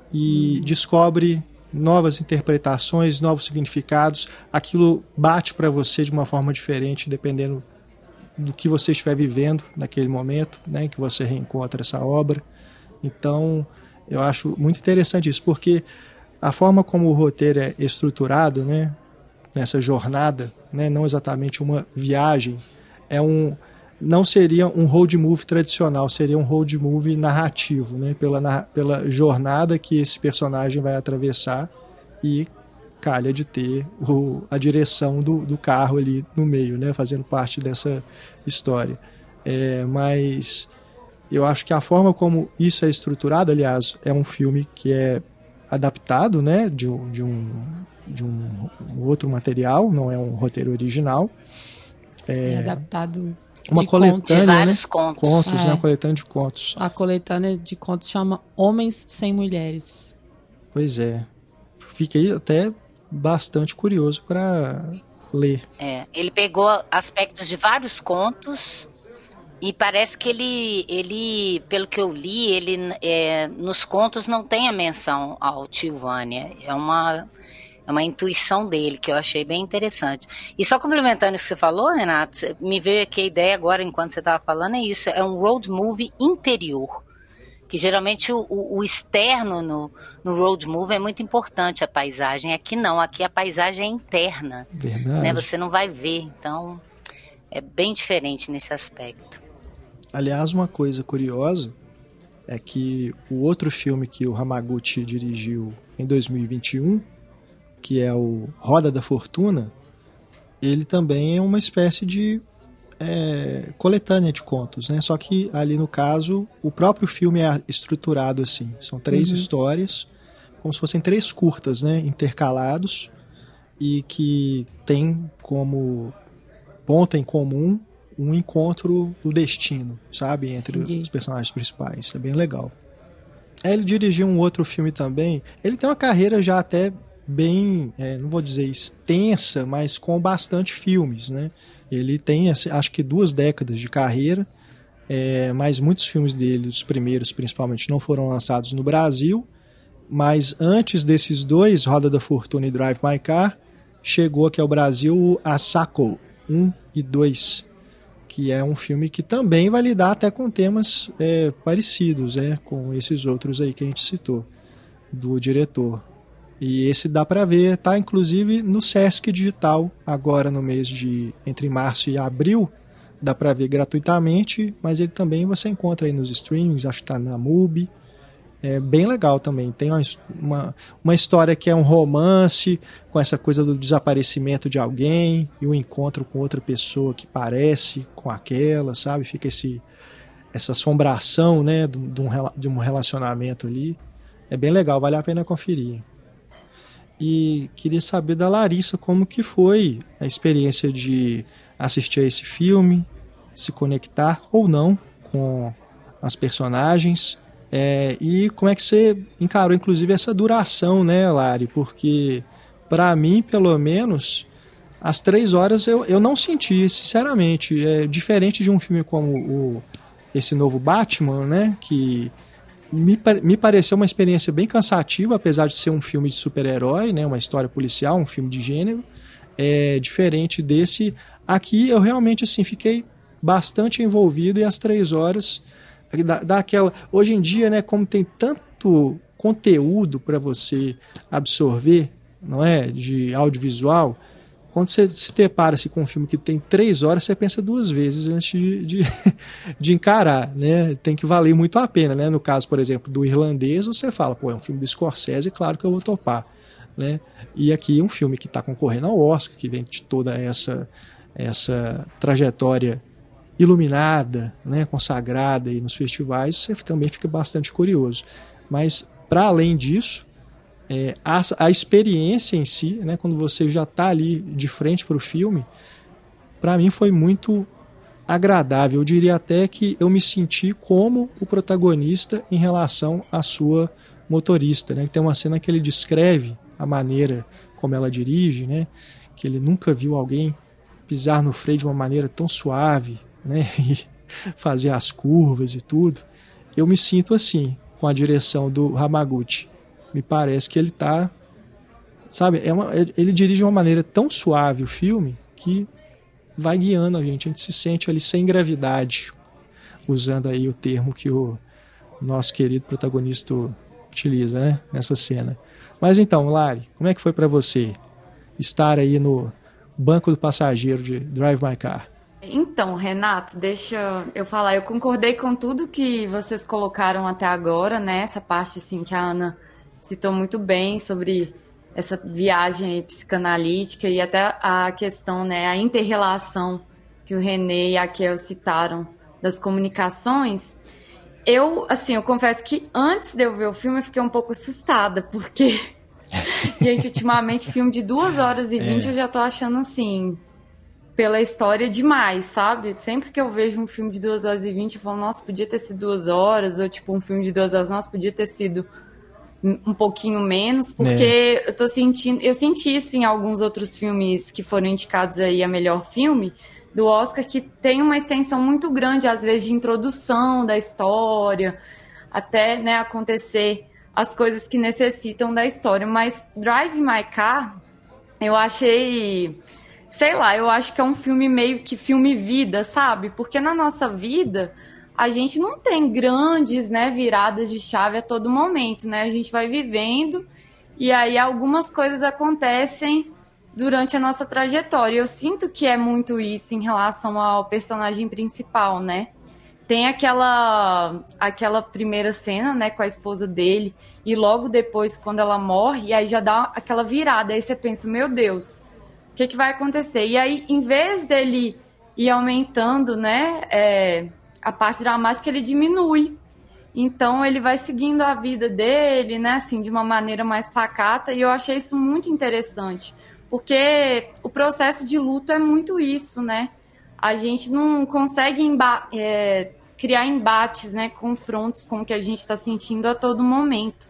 Speaker 1: e descobre novas interpretações, novos significados. Aquilo bate para você de uma forma diferente, dependendo do que você estiver vivendo naquele momento, né, que você reencontra essa obra. Então, eu acho muito interessante isso, porque a forma como o roteiro é estruturado, né, nessa jornada, né, não exatamente uma viagem, é um, não seria um road movie tradicional, seria um road movie narrativo, né, pela, pela jornada que esse personagem vai atravessar, e calha de ter o, a direção do, do carro ali no meio, né, fazendo parte dessa história. É, mas eu acho que a forma como isso é estruturado, aliás, é um filme que é adaptado, né, de, de, um, de um outro material, não é um roteiro original.
Speaker 2: É, é adaptado
Speaker 1: uma
Speaker 2: de
Speaker 1: coletânea,
Speaker 2: contos.
Speaker 3: De vários
Speaker 1: né?
Speaker 3: contos.
Speaker 1: Contos,
Speaker 2: É.
Speaker 1: né? Uma coletânea de contos.
Speaker 2: A coletânea de contos chama Homens Sem Mulheres.
Speaker 1: Pois é. Fiquei até bastante curioso para ler.
Speaker 3: É, ele pegou aspectos de vários contos e parece que ele, ele pelo que eu li, ele é, nos contos não tem a menção ao tio Vânia. É uma, é uma intuição dele que eu achei bem interessante. E só complementando isso que você falou, Renato, me veio aqui a ideia agora, enquanto você estava falando, é isso, é um road movie interior. Que geralmente o, o, o externo no, no road movie é muito importante, a paisagem. Aqui não, aqui a paisagem é interna.
Speaker 1: Verdade.
Speaker 3: Né? Você não vai ver, então é bem diferente nesse aspecto.
Speaker 1: Aliás, uma coisa curiosa é que o outro filme que o Hamaguchi dirigiu em dois mil e vinte e um, que é o Roda da Fortuna, ele também é uma espécie de É, coletânea de contos, né? Só que ali no caso o próprio filme é estruturado assim, são três uhum. histórias, como se fossem três curtas, né? Intercalados, e que tem como ponto em comum um encontro do destino, sabe, entre Entendi. Os personagens principais. É bem legal. Ele dirigiu um outro filme também. Ele tem uma carreira já até bem, é, não vou dizer extensa, mas com bastante filmes, né? Ele tem, acho que, duas décadas de carreira, é, mas muitos filmes dele, os primeiros principalmente, não foram lançados no Brasil. Mas antes desses dois, Roda da Fortuna e Drive My Car, chegou aqui ao Brasil a Asako um e dois, que é um filme que também vai lidar até com temas é, parecidos, é, com esses outros aí que a gente citou, do diretor. E esse dá para ver, tá inclusive no Sesc Digital, agora no mês de entre março e abril, dá para ver gratuitamente, mas ele também você encontra aí nos streamings, acho que tá na Mubi. É bem legal também. Tem uma, uma, uma história que é um romance com essa coisa do desaparecimento de alguém e o encontro com outra pessoa que parece com aquela, sabe? Fica esse, essa assombração, né, de, de, um, de um relacionamento ali. É bem legal, vale a pena conferir. E queria saber da Larissa como que foi a experiência de assistir a esse filme, se conectar ou não com as personagens. É, e como é que você encarou, inclusive, essa duração, né, Lari? Porque, para mim, pelo menos, as três horas eu, eu não senti, sinceramente. É diferente de um filme como o, esse novo Batman, né, que me, me pareceu uma experiência bem cansativa, apesar de ser um filme de super-herói, né, uma história policial, um filme de gênero. É diferente desse. Aqui eu realmente assim, fiquei bastante envolvido e as três horas... Da, daquela, hoje em dia, né, como tem tanto conteúdo para você absorver, não é, de audiovisual, quando você se depara-se com um filme que tem três horas, você pensa duas vezes antes de, de, de encarar, né? Tem que valer muito a pena, né? No caso, por exemplo, do Irlandês, você fala, pô, é um filme do Scorsese, claro que eu vou topar, né? E aqui um filme que está concorrendo ao Oscar, que vem de toda essa, essa trajetória iluminada, né, consagrada aí nos festivais, você também fica bastante curioso. Mas, para além disso, é, a, a experiência em si, né, quando você já está ali de frente para o filme, para mim foi muito agradável. Eu diria até que eu me senti como o protagonista em relação à sua motorista, né? Tem uma cena que ele descreve a maneira como ela dirige, né, que ele nunca viu alguém pisar no freio de uma maneira tão suave, né, e fazer as curvas e tudo. Eu me sinto assim com a direção do Hamaguchi. Me parece que ele está, sabe, é uma, ele dirige de uma maneira tão suave o filme que vai guiando a gente, a gente se sente ali sem gravidade, usando aí o termo que o nosso querido protagonista utiliza, né, nessa cena. Mas então, Lari, como é que foi para você estar aí no banco do passageiro de Drive My Car?
Speaker 4: Então, Renato, deixa eu falar, eu concordei com tudo que vocês colocaram até agora, né? Essa parte, assim, que a Ana citou muito bem sobre essa viagem aí psicanalítica e até a questão, né, a inter-relação que o René e a Kel citaram das comunicações. Eu, assim, eu confesso que antes de eu ver o filme eu fiquei um pouco assustada, porque, gente, ultimamente filme de duas horas e vinte é. eu já tô achando, assim... pela história demais, sabe? Sempre que eu vejo um filme de duas horas e vinte, eu falo, nossa, podia ter sido duas horas, ou tipo, um filme de duas horas, nossa, podia ter sido um pouquinho menos, porque é. eu tô sentindo, eu senti isso em alguns outros filmes que foram indicados aí a melhor filme do Oscar, que tem uma extensão muito grande, às vezes, de introdução da história, até, né, acontecer as coisas que necessitam da história, mas Drive My Car, eu achei... sei lá, eu acho que é um filme meio que filme vida, sabe? Porque na nossa vida, a gente não tem grandes, né, viradas de chave a todo momento, né? A gente vai vivendo e aí algumas coisas acontecem durante a nossa trajetória. Eu sinto que é muito isso em relação ao personagem principal, né? Tem aquela, aquela primeira cena, né, com a esposa dele e logo depois, quando ela morre, aí já dá aquela virada. Aí você pensa, meu Deus... o que, que vai acontecer? E aí, em vez dele ir aumentando, né, é, a parte dramática, ele diminui. Então, ele vai seguindo a vida dele, né, assim, de uma maneira mais pacata. E eu achei isso muito interessante. Porque o processo de luto é muito isso, né? A gente não consegue emba- é, criar embates, né, confrontos com o que a gente está sentindo a todo momento.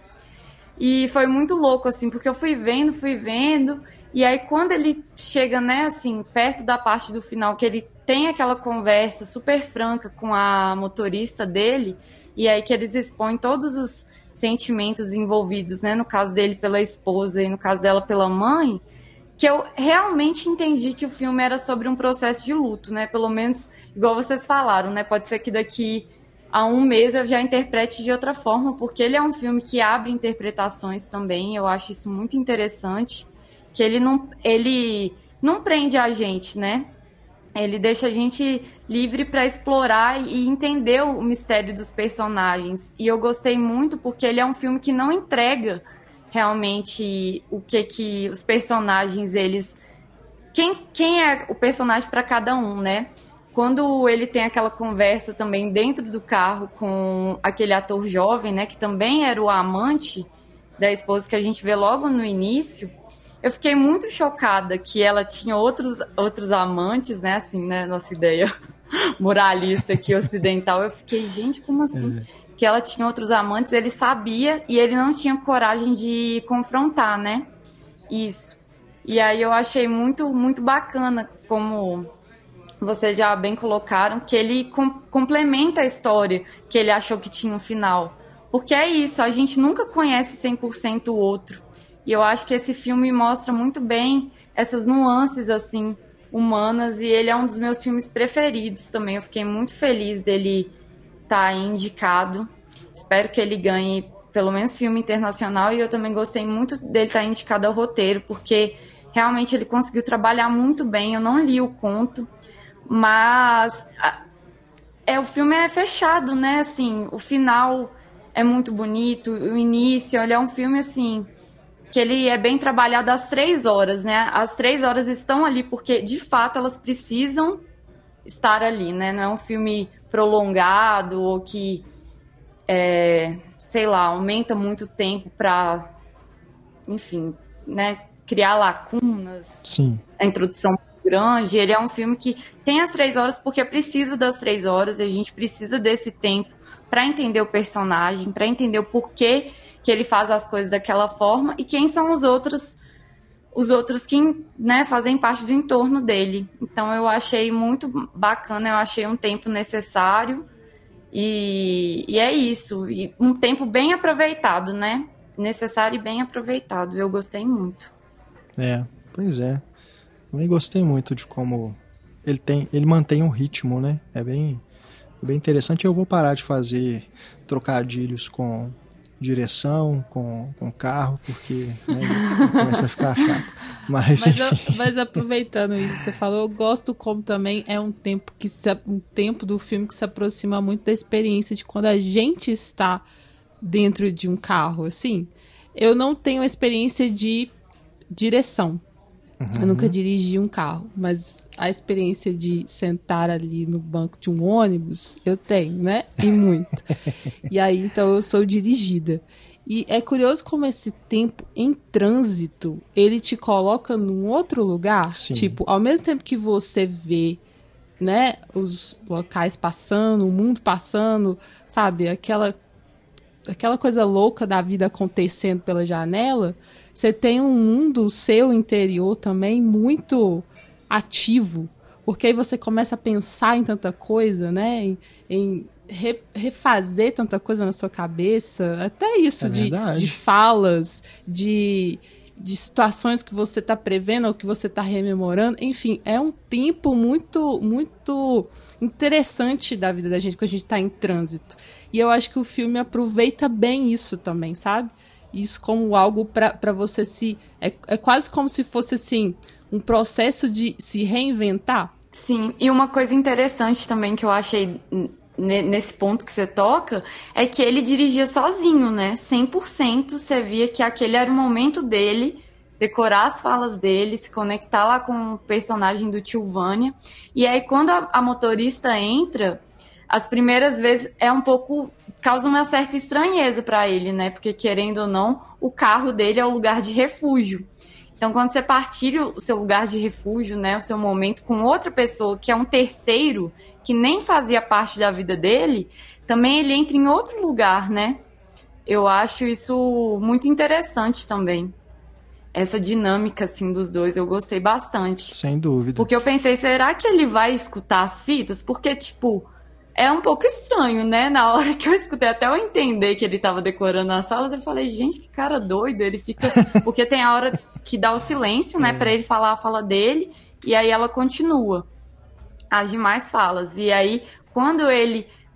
Speaker 4: E foi muito louco, assim, porque eu fui vendo, fui vendo... E aí, quando ele chega, né, assim, perto da parte do final, que ele tem aquela conversa super franca com a motorista dele, e aí que eles expõem todos os sentimentos envolvidos, né, no caso dele pela esposa e no caso dela pela mãe, que eu realmente entendi que o filme era sobre um processo de luto, né, pelo menos, igual vocês falaram, né, pode ser que daqui a um mês eu já interprete de outra forma, porque ele é um filme que abre interpretações também, eu acho isso muito interessante, que ele não, ele não prende a gente, né? Ele deixa a gente livre para explorar e entender o mistério dos personagens. E eu gostei muito porque ele é um filme que não entrega realmente o que que os personagens, eles... Quem, quem é o personagem para cada um, né? Quando ele tem aquela conversa também dentro do carro com aquele ator jovem, né? Que também era o amante da esposa que a gente vê logo no início... Eu fiquei muito chocada que ela tinha outros, outros amantes, né? Assim, né? Nossa ideia moralista aqui ocidental. Eu fiquei, gente, como assim? É. Que ela tinha outros amantes, ele sabia e ele não tinha coragem de confrontar, né? Isso. E aí eu achei muito, muito bacana, como vocês já bem colocaram, que ele com, complementa a história que ele achou que tinha um final. Porque é isso, a gente nunca conhece cem por cento o outro. E eu acho que esse filme mostra muito bem essas nuances, assim, humanas. E ele é um dos meus filmes preferidos também. Eu fiquei muito feliz dele estar indicado. Espero que ele ganhe, pelo menos, filme internacional. E eu também gostei muito dele estar indicado ao roteiro, porque realmente ele conseguiu trabalhar muito bem. Eu não li o conto, mas é, o filme é fechado, né? Assim, o final é muito bonito. O início, ele é um filme, assim... que ele é bem trabalhado às três horas, né? As três horas estão ali porque, de fato, elas precisam estar ali, né? Não é um filme prolongado ou que, é, sei lá, aumenta muito tempo para, enfim, né? Criar lacunas.
Speaker 1: Sim.
Speaker 4: A introdução grande. Ele é um filme que tem as três horas porque precisa das três horas e a gente precisa desse tempo para entender o personagem, para entender o porquê que ele faz as coisas daquela forma e quem são os outros os outros que, né, fazem parte do entorno dele. Então eu achei muito bacana, eu achei um tempo necessário e, e é isso, e um tempo bem aproveitado, né? Necessário e bem aproveitado, eu gostei muito.
Speaker 1: É, pois é. Também gostei muito de como ele tem, ele mantém um ritmo, né? É bem, bem interessante. Eu vou parar de fazer trocadilhos com direção, com, com carro, porque né, começa a ficar chato. Mas,
Speaker 2: mas, eu, mas aproveitando isso que você falou, eu gosto como também é um tempo, que se, um tempo do filme que se aproxima muito da experiência de quando a gente está dentro de um carro, assim. Eu não tenho a experiência de direção. Uhum. Eu nunca dirigi um carro, mas a experiência de sentar ali no banco de um ônibus, eu tenho, né? E muito. E aí, então, eu sou dirigida. E é curioso como esse tempo em trânsito, ele te coloca num outro lugar. Sim. Tipo, ao mesmo tempo que você vê, né, os locais passando, o mundo passando, sabe? Aquela, aquela coisa louca da vida acontecendo pela janela... Você tem um mundo seu interior também muito ativo, porque aí você começa a pensar em tanta coisa, né? Em, em re, refazer tanta coisa na sua cabeça, até isso, é de, de falas, de, de situações que você está prevendo ou que você está rememorando. Enfim, é um tempo muito, muito interessante da vida da gente quando a gente está em trânsito. E eu acho que o filme aproveita bem isso também, sabe? Isso como algo para você se... É, é quase como se fosse, assim, um processo de se reinventar.
Speaker 4: Sim, e uma coisa interessante também que eu achei nesse ponto que você toca é que ele dirigia sozinho, né? cem por cento você via que aquele era o momento dele, decorar as falas dele, se conectar lá com o personagem do tio Vânia. E aí, quando a, a motorista entra... As primeiras vezes é um pouco... causa uma certa estranheza para ele, né? Porque, querendo ou não, o carro dele é o lugar de refúgio. Então, quando você partilha o seu lugar de refúgio, né? O seu momento com outra pessoa, que é um terceiro, que nem fazia parte da vida dele, também ele entra em outro lugar, né? Eu acho isso muito interessante também. Essa dinâmica, assim, dos dois, eu gostei bastante.
Speaker 1: Sem dúvida.
Speaker 4: Porque eu pensei, será que ele vai escutar as fitas? Porque, tipo... É um pouco estranho, né? Na hora que eu escutei, até eu entender que ele tava decorando as salas, eu falei, gente, que cara doido. Ele fica... Porque tem a hora que dá o silêncio, né? É. Pra ele falar a fala dele. E aí ela continua as demais falas. E aí, quando ele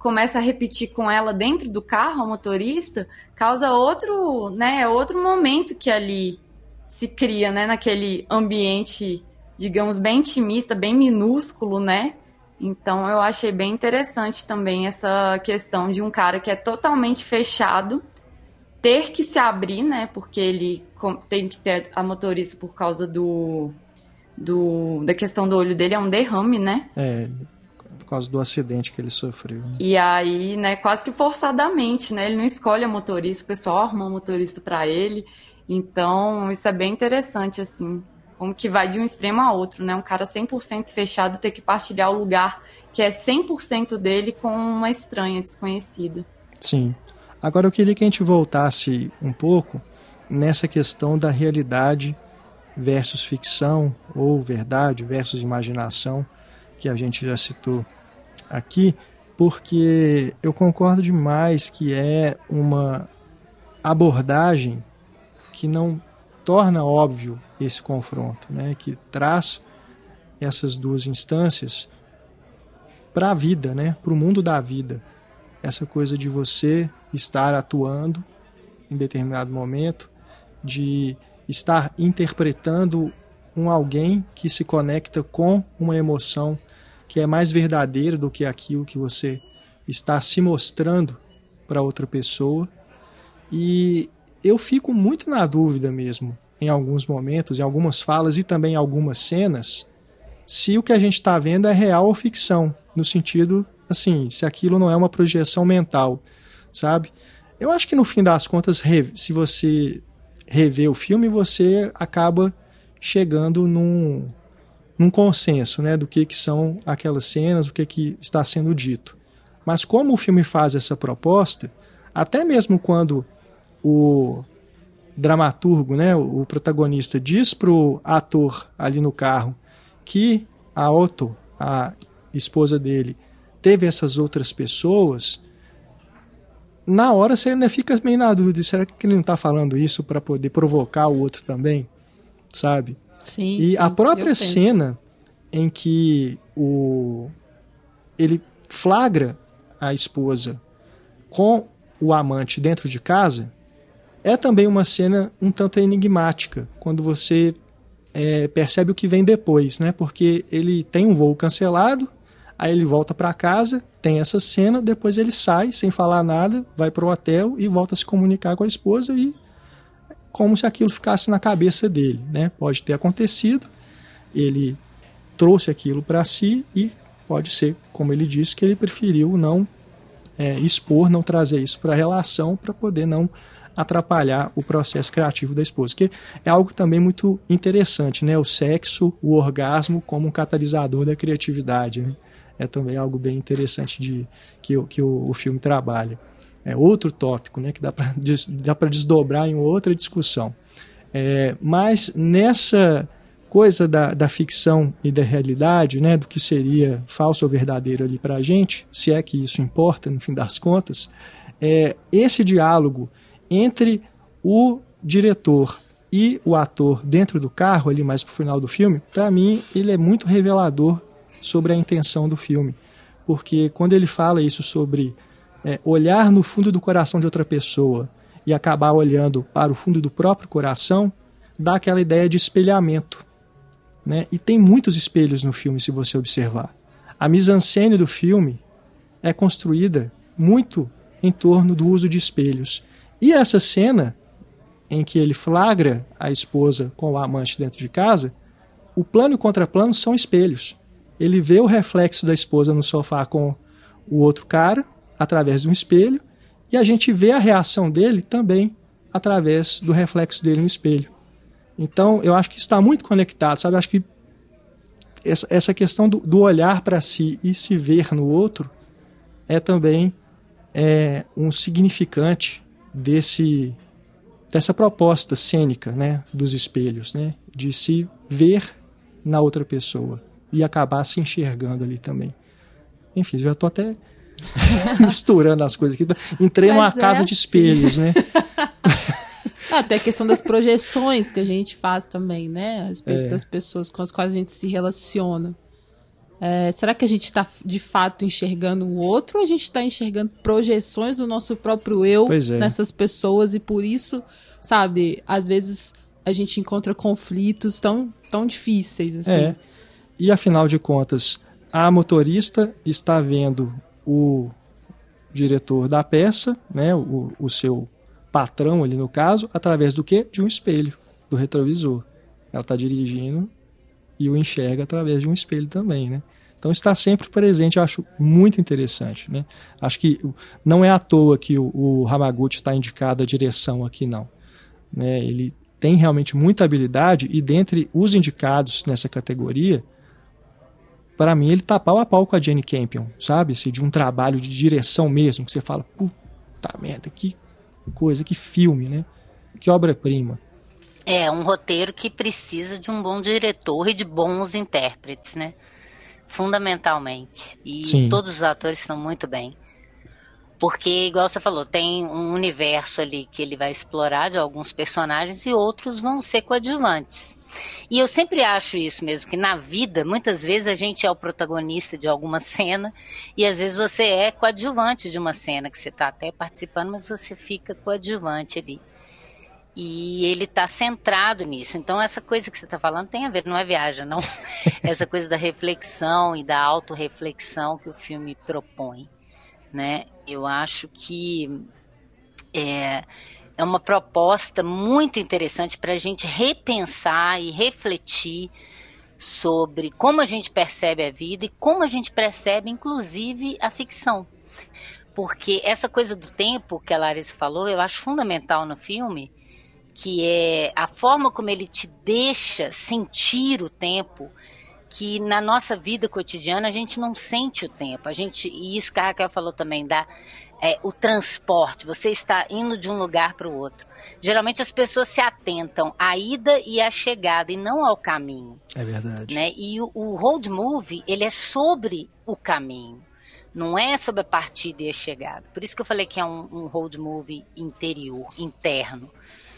Speaker 4: começa a repetir com ela dentro do carro, a motorista, causa outro, né, outro momento que ali se cria, né, naquele ambiente, digamos, bem intimista, bem minúsculo, né? Então eu achei bem interessante também essa questão de um cara que é totalmente fechado ter que se abrir, né? Porque ele tem que ter a motorista por causa do, do da questão do olho dele, é um derrame, né?
Speaker 1: É, por causa do acidente que ele sofreu. Né?
Speaker 4: E aí, né, quase que forçadamente, né? Ele não escolhe a motorista, o pessoal arruma a motorista para ele. Então, isso é bem interessante, assim. Como que vai de um extremo a outro, né? Um cara cem por cento fechado ter que partilhar o lugar que é cem por cento dele com uma estranha, desconhecida.
Speaker 1: Sim. Agora eu queria que a gente voltasse um pouco nessa questão da realidade versus ficção, ou verdade versus imaginação, que a gente já citou aqui, porque eu concordo demais que é uma abordagem que não torna óbvio esse confronto, né? Que traz essas duas instâncias para a vida, né? Para o mundo da vida. Essa coisa de você estar atuando em determinado momento, de estar interpretando um alguém que se conecta com uma emoção que é mais verdadeira do que aquilo que você está se mostrando para outra pessoa. E eu fico muito na dúvida mesmo, em alguns momentos, em algumas falas e também em algumas cenas, se o que a gente está vendo é real ou ficção, no sentido, assim, se aquilo não é uma projeção mental, sabe? Eu acho que no fim das contas, se você rever o filme, você acaba chegando num, num consenso, né, do que, que são aquelas cenas, o que, que está sendo dito. Mas como o filme faz essa proposta, até mesmo quando o dramaturgo, né, o protagonista, diz pro ator ali no carro que a Otto, a esposa dele, teve essas outras pessoas, na hora você ainda fica meio na dúvida, será que ele não está falando isso para poder provocar o outro também, sabe?
Speaker 2: Sim,
Speaker 1: e
Speaker 2: sim,
Speaker 1: a própria cena em que o ele flagra a esposa com o amante dentro de casa, é também uma cena um tanto enigmática, quando você é, percebe o que vem depois, né? Porque ele tem um voo cancelado, aí ele volta para casa, tem essa cena, depois ele sai sem falar nada, vai para o hotel e volta a se comunicar com a esposa, e como se aquilo ficasse na cabeça dele, né? Pode ter acontecido, ele trouxe aquilo para si e pode ser, como ele disse, que ele preferiu não é, expor, não trazer isso para a relação, para poder não atrapalhar o processo criativo da esposa, que é algo também muito interessante, né? O sexo, o orgasmo como um catalisador da criatividade, né? É também algo bem interessante de, que, que o, o filme trabalha. É outro tópico, né? Que dá para dá para desdobrar em outra discussão. É, mas nessa coisa da, da ficção e da realidade, né? Do que seria falso ou verdadeiro ali para a gente, se é que isso importa no fim das contas, é, esse diálogo entre o diretor e o ator dentro do carro, ali mais pro final do filme, para mim ele é muito revelador sobre a intenção do filme, porque quando ele fala isso sobre é, olhar no fundo do coração de outra pessoa e acabar olhando para o fundo do próprio coração, dá aquela ideia de espelhamento, né? E tem muitos espelhos no filme, se você observar. A mise-en-scène do filme é construída muito em torno do uso de espelhos. E essa cena em que ele flagra a esposa com o amante dentro de casa, o plano e o contraplano são espelhos. Ele vê o reflexo da esposa no sofá com o outro cara, através de um espelho, e a gente vê a reação dele também através do reflexo dele no espelho. Então, eu acho que está muito conectado, sabe? Eu acho que essa, essa questão do, do olhar para si e se ver no outro é também é, um significante desse, dessa proposta cênica, né, dos espelhos, né, de se ver na outra pessoa e acabar se enxergando ali também. Enfim, já estou até misturando as coisas aqui. Entrei Mas numa é casa assim. de espelhos, né?
Speaker 2: Até a questão das projeções que a gente faz também, né, a respeito é. das pessoas com as quais a gente se relaciona. É, será que a gente está de fato enxergando o outro ou a gente está enxergando projeções do nosso próprio eu
Speaker 1: é.
Speaker 2: nessas pessoas e por isso, sabe, às vezes a gente encontra conflitos tão, tão difíceis assim.
Speaker 1: É. E afinal de contas, a motorista está vendo o diretor da peça, né, o, o seu patrão ali no caso, através do quê? De um espelho, do retrovisor. Ela está dirigindo e o enxerga através de um espelho também, né? Então está sempre presente, eu acho muito interessante, né? Acho que não é à toa que o, o Hamaguchi está indicado a direção aqui, não. Né? Ele tem realmente muita habilidade e dentre os indicados nessa categoria, para mim ele está pau a pau com a Jane Campion, sabe? Assim, de um trabalho de direção mesmo, que você fala, puta merda, que coisa, que filme, né? Que obra-prima.
Speaker 3: É, um roteiro que precisa de um bom diretor e de bons intérpretes, né? Fundamentalmente. E Sim. todos os atores estão muito bem. Porque, igual você falou, tem um universo ali que ele vai explorar de alguns personagens e outros vão ser coadjuvantes. E eu sempre acho isso mesmo, que na vida, muitas vezes a gente é o protagonista de alguma cena e às vezes você é coadjuvante de uma cena, que você está até participando, mas você fica coadjuvante ali. E ele está centrado nisso. Então essa coisa que você está falando tem a ver, não é viagem, não. Essa coisa da reflexão e da autorreflexão que o filme propõe, né? Eu acho que é, é uma proposta muito interessante para a gente repensar e refletir sobre como a gente percebe a vida e como a gente percebe, inclusive, a ficção. Porque essa coisa do tempo que a Larissa falou, eu acho fundamental no filme, que é a forma como ele te deixa sentir o tempo, que na nossa vida cotidiana a gente não sente o tempo. A gente, e isso que a Raquel falou também, da, é, o transporte, você está indo de um lugar para o outro. Geralmente as pessoas se atentam à ida e à chegada e não ao caminho.
Speaker 1: É verdade.
Speaker 3: Né? E o, o road movie, ele é sobre o caminho. Não é sobre a partida e a chegada. Por isso que eu falei que é um, um road movie interior, interno.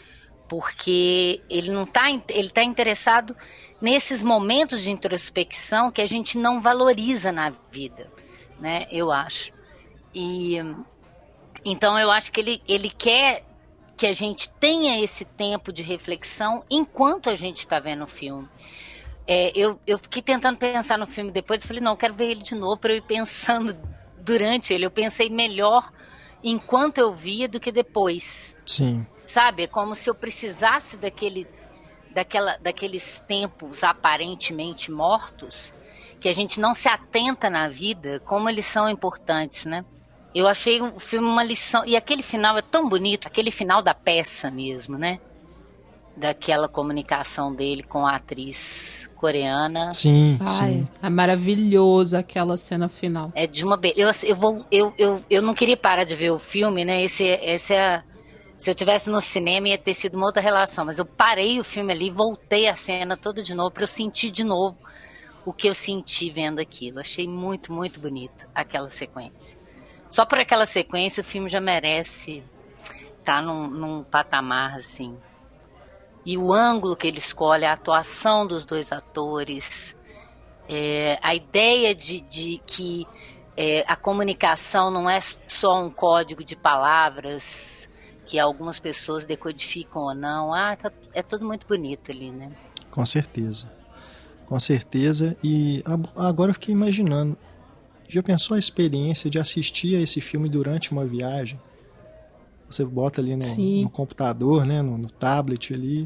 Speaker 3: Porque ele não tá, ele tá interessado nesses momentos de introspecção que a gente não valoriza na vida, né? Eu acho. E então eu acho que ele, ele quer que a gente tenha esse tempo de reflexão enquanto a gente está vendo o filme. É, eu, eu fiquei tentando pensar no filme depois, eu falei, não, eu quero ver ele de novo para eu ir pensando durante ele. Eu pensei melhor enquanto eu via do que depois.
Speaker 1: Sim.
Speaker 3: Sabe, é como se eu precisasse daquele, daquela, daqueles tempos aparentemente mortos, que a gente não se atenta na vida, como eles são importantes, né? Eu achei o filme uma lição, e aquele final é tão bonito, aquele final da peça mesmo, né? Daquela comunicação dele com a atriz coreana.
Speaker 1: Sim,
Speaker 2: Ai,
Speaker 1: sim.
Speaker 2: É maravilhosa aquela cena final.
Speaker 3: É de uma... Be... Eu, eu, vou, eu, eu, eu não queria parar de ver o filme, né? Esse, esse é... Se eu tivesse no cinema ia ter sido uma outra relação, mas eu parei o filme ali, voltei a cena toda de novo para eu sentir de novo o que eu senti vendo aquilo. Achei muito, muito bonito aquela sequência. Só por aquela sequência o filme já merece estar num, num patamar assim. E o ângulo que ele escolhe, a atuação dos dois atores, é, a ideia de, de que é, a comunicação não é só um código de palavras que algumas pessoas decodificam ou não. Ah, tá, é tudo muito bonito ali, né?
Speaker 1: Com certeza. Com certeza. E agora eu fiquei imaginando, já pensou a experiência de assistir a esse filme durante uma viagem? Você bota ali no, no computador, né, no, no tablet ali.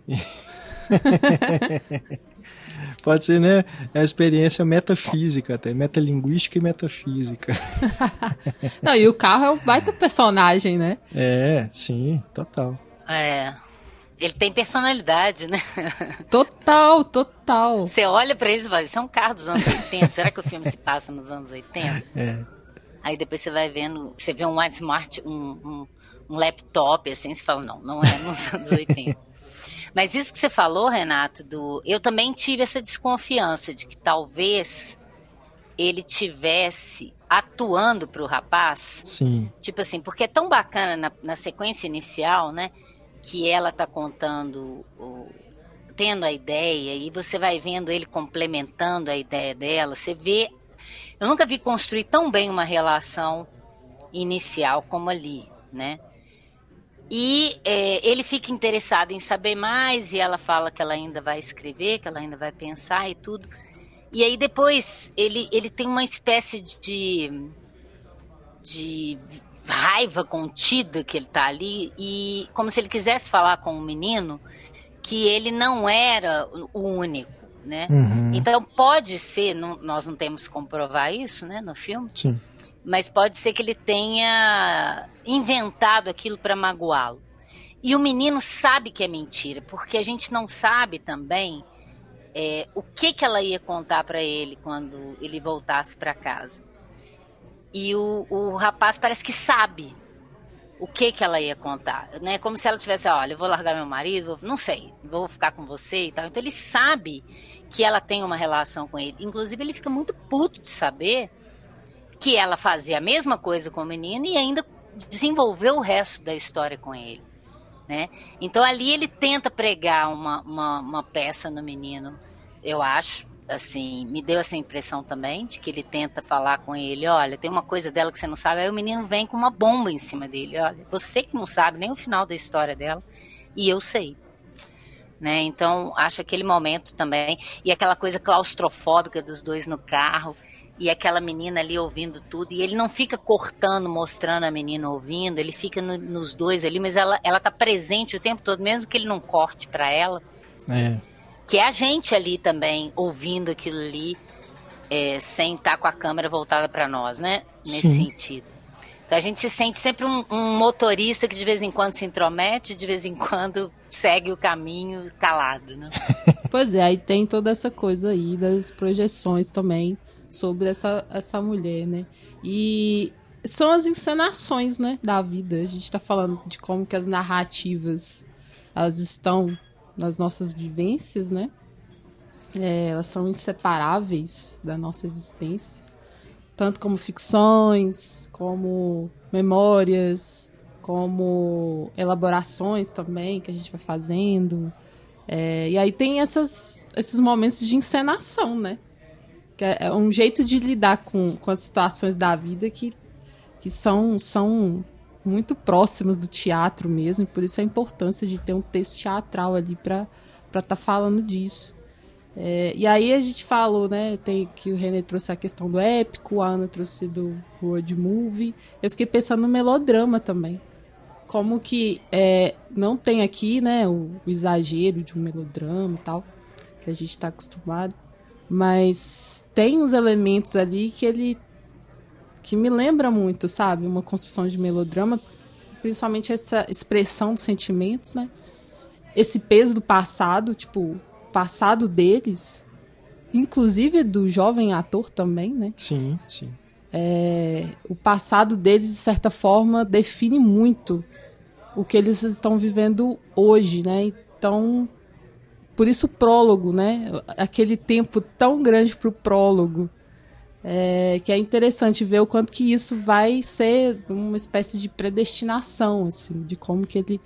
Speaker 1: Pode ser, né? É a experiência metafísica até, metalinguística e metafísica.
Speaker 2: Não, e o carro é um baita personagem, né?
Speaker 1: É, sim, total.
Speaker 3: É, ele tem personalidade, né?
Speaker 2: Total, total.
Speaker 3: Você olha pra ele e fala, isso é um carro dos anos oitenta, será que o filme se passa nos anos oitenta?
Speaker 1: É.
Speaker 3: Aí depois você vai vendo, você vê um smart, um, um, um laptop, assim, você fala, não, não é nos anos oitenta. Mas isso que você falou, Renato, do, eu também tive essa desconfiança de que talvez ele tivesse atuando pro rapaz.
Speaker 1: Sim.
Speaker 3: Tipo assim, porque é tão bacana na, na sequência inicial, né, que ela tá contando, o, tendo a ideia e você vai vendo ele complementando a ideia dela, você vê... Eu nunca vi construir tão bem uma relação inicial como ali, né? E é, ele fica interessado em saber mais e ela fala que ela ainda vai escrever, que ela ainda vai pensar e tudo. E aí depois ele, ele tem uma espécie de, de raiva contida que ele tá ali, e como se ele quisesse falar com o menino que ele não era o único, né? Uhum. Então pode ser, não, nós não temos como provar isso, né, no filme.
Speaker 1: Sim.
Speaker 3: Mas pode ser que ele tenha inventado aquilo para magoá-lo. E o menino sabe que é mentira, porque a gente não sabe também é, o que, que ela ia contar para ele quando ele voltasse para casa. E o, o rapaz parece que sabe o que, que ela ia contar, né? Como se ela tivesse, olha, eu vou largar meu marido, vou, não sei, vou ficar com você e tal. Então ele sabe que ela tem uma relação com ele. Inclusive ele fica muito puto de saber que ela fazia a mesma coisa com o menino e ainda desenvolveu o resto da história com ele, né? Então ali ele tenta pregar uma, uma, uma peça no menino, eu acho, assim, me deu essa impressão também, de que ele tenta falar com ele, olha, tem uma coisa dela que você não sabe, aí o menino vem com uma bomba em cima dele, olha, você que não sabe nem o final da história dela, e eu sei. Né? Então acho aquele momento também, e aquela coisa claustrofóbica dos dois no carro, e aquela menina ali ouvindo tudo, e ele não fica cortando, mostrando a menina ouvindo, ele fica no, nos dois ali, mas ela, ela tá presente o tempo todo, mesmo que ele não corte pra ela,
Speaker 1: é.
Speaker 3: Que é a gente ali também, ouvindo aquilo ali, é, sem estar com a câmera voltada pra nós, né? Nesse Sim. sentido. Então a gente se sente sempre um, um motorista que de vez em quando se intromete, de vez em quando segue o caminho calado, né?
Speaker 2: Pois é, aí tem toda essa coisa aí das projeções também sobre essa, essa mulher, né? E são as encenações, né, da vida. A gente tá falando de como que as narrativas, elas estão nas nossas vivências, né? É, elas são inseparáveis da nossa existência. Tanto como ficções, como memórias, como elaborações também que a gente vai fazendo. É, e aí tem essas, esses momentos de encenação, né? Que é um jeito de lidar com, com as situações da vida que, que são, são muito próximas do teatro mesmo, e por isso a importância de ter um texto teatral ali para estar tá falando disso. É, e aí a gente falou, né, tem, que o René trouxe a questão do épico, a Ana trouxe do road movie, eu fiquei pensando no melodrama também. Como que é, não tem aqui, né, o, o exagero de um melodrama e tal, que a gente está acostumado, mas tem uns elementos ali que ele que me lembra muito, sabe, uma construção de melodrama, principalmente essa expressão dos sentimentos, né, esse peso do passado, tipo, o passado deles, inclusive do jovem ator também, né?
Speaker 1: Sim, sim.
Speaker 2: É, o passado deles, de certa forma, define muito o que eles estão vivendo hoje, né? Então, por isso o prólogo, né? Aquele tempo tão grande para o prólogo, é, que é interessante ver o quanto que isso vai ser uma espécie de predestinação, assim, de como que ele,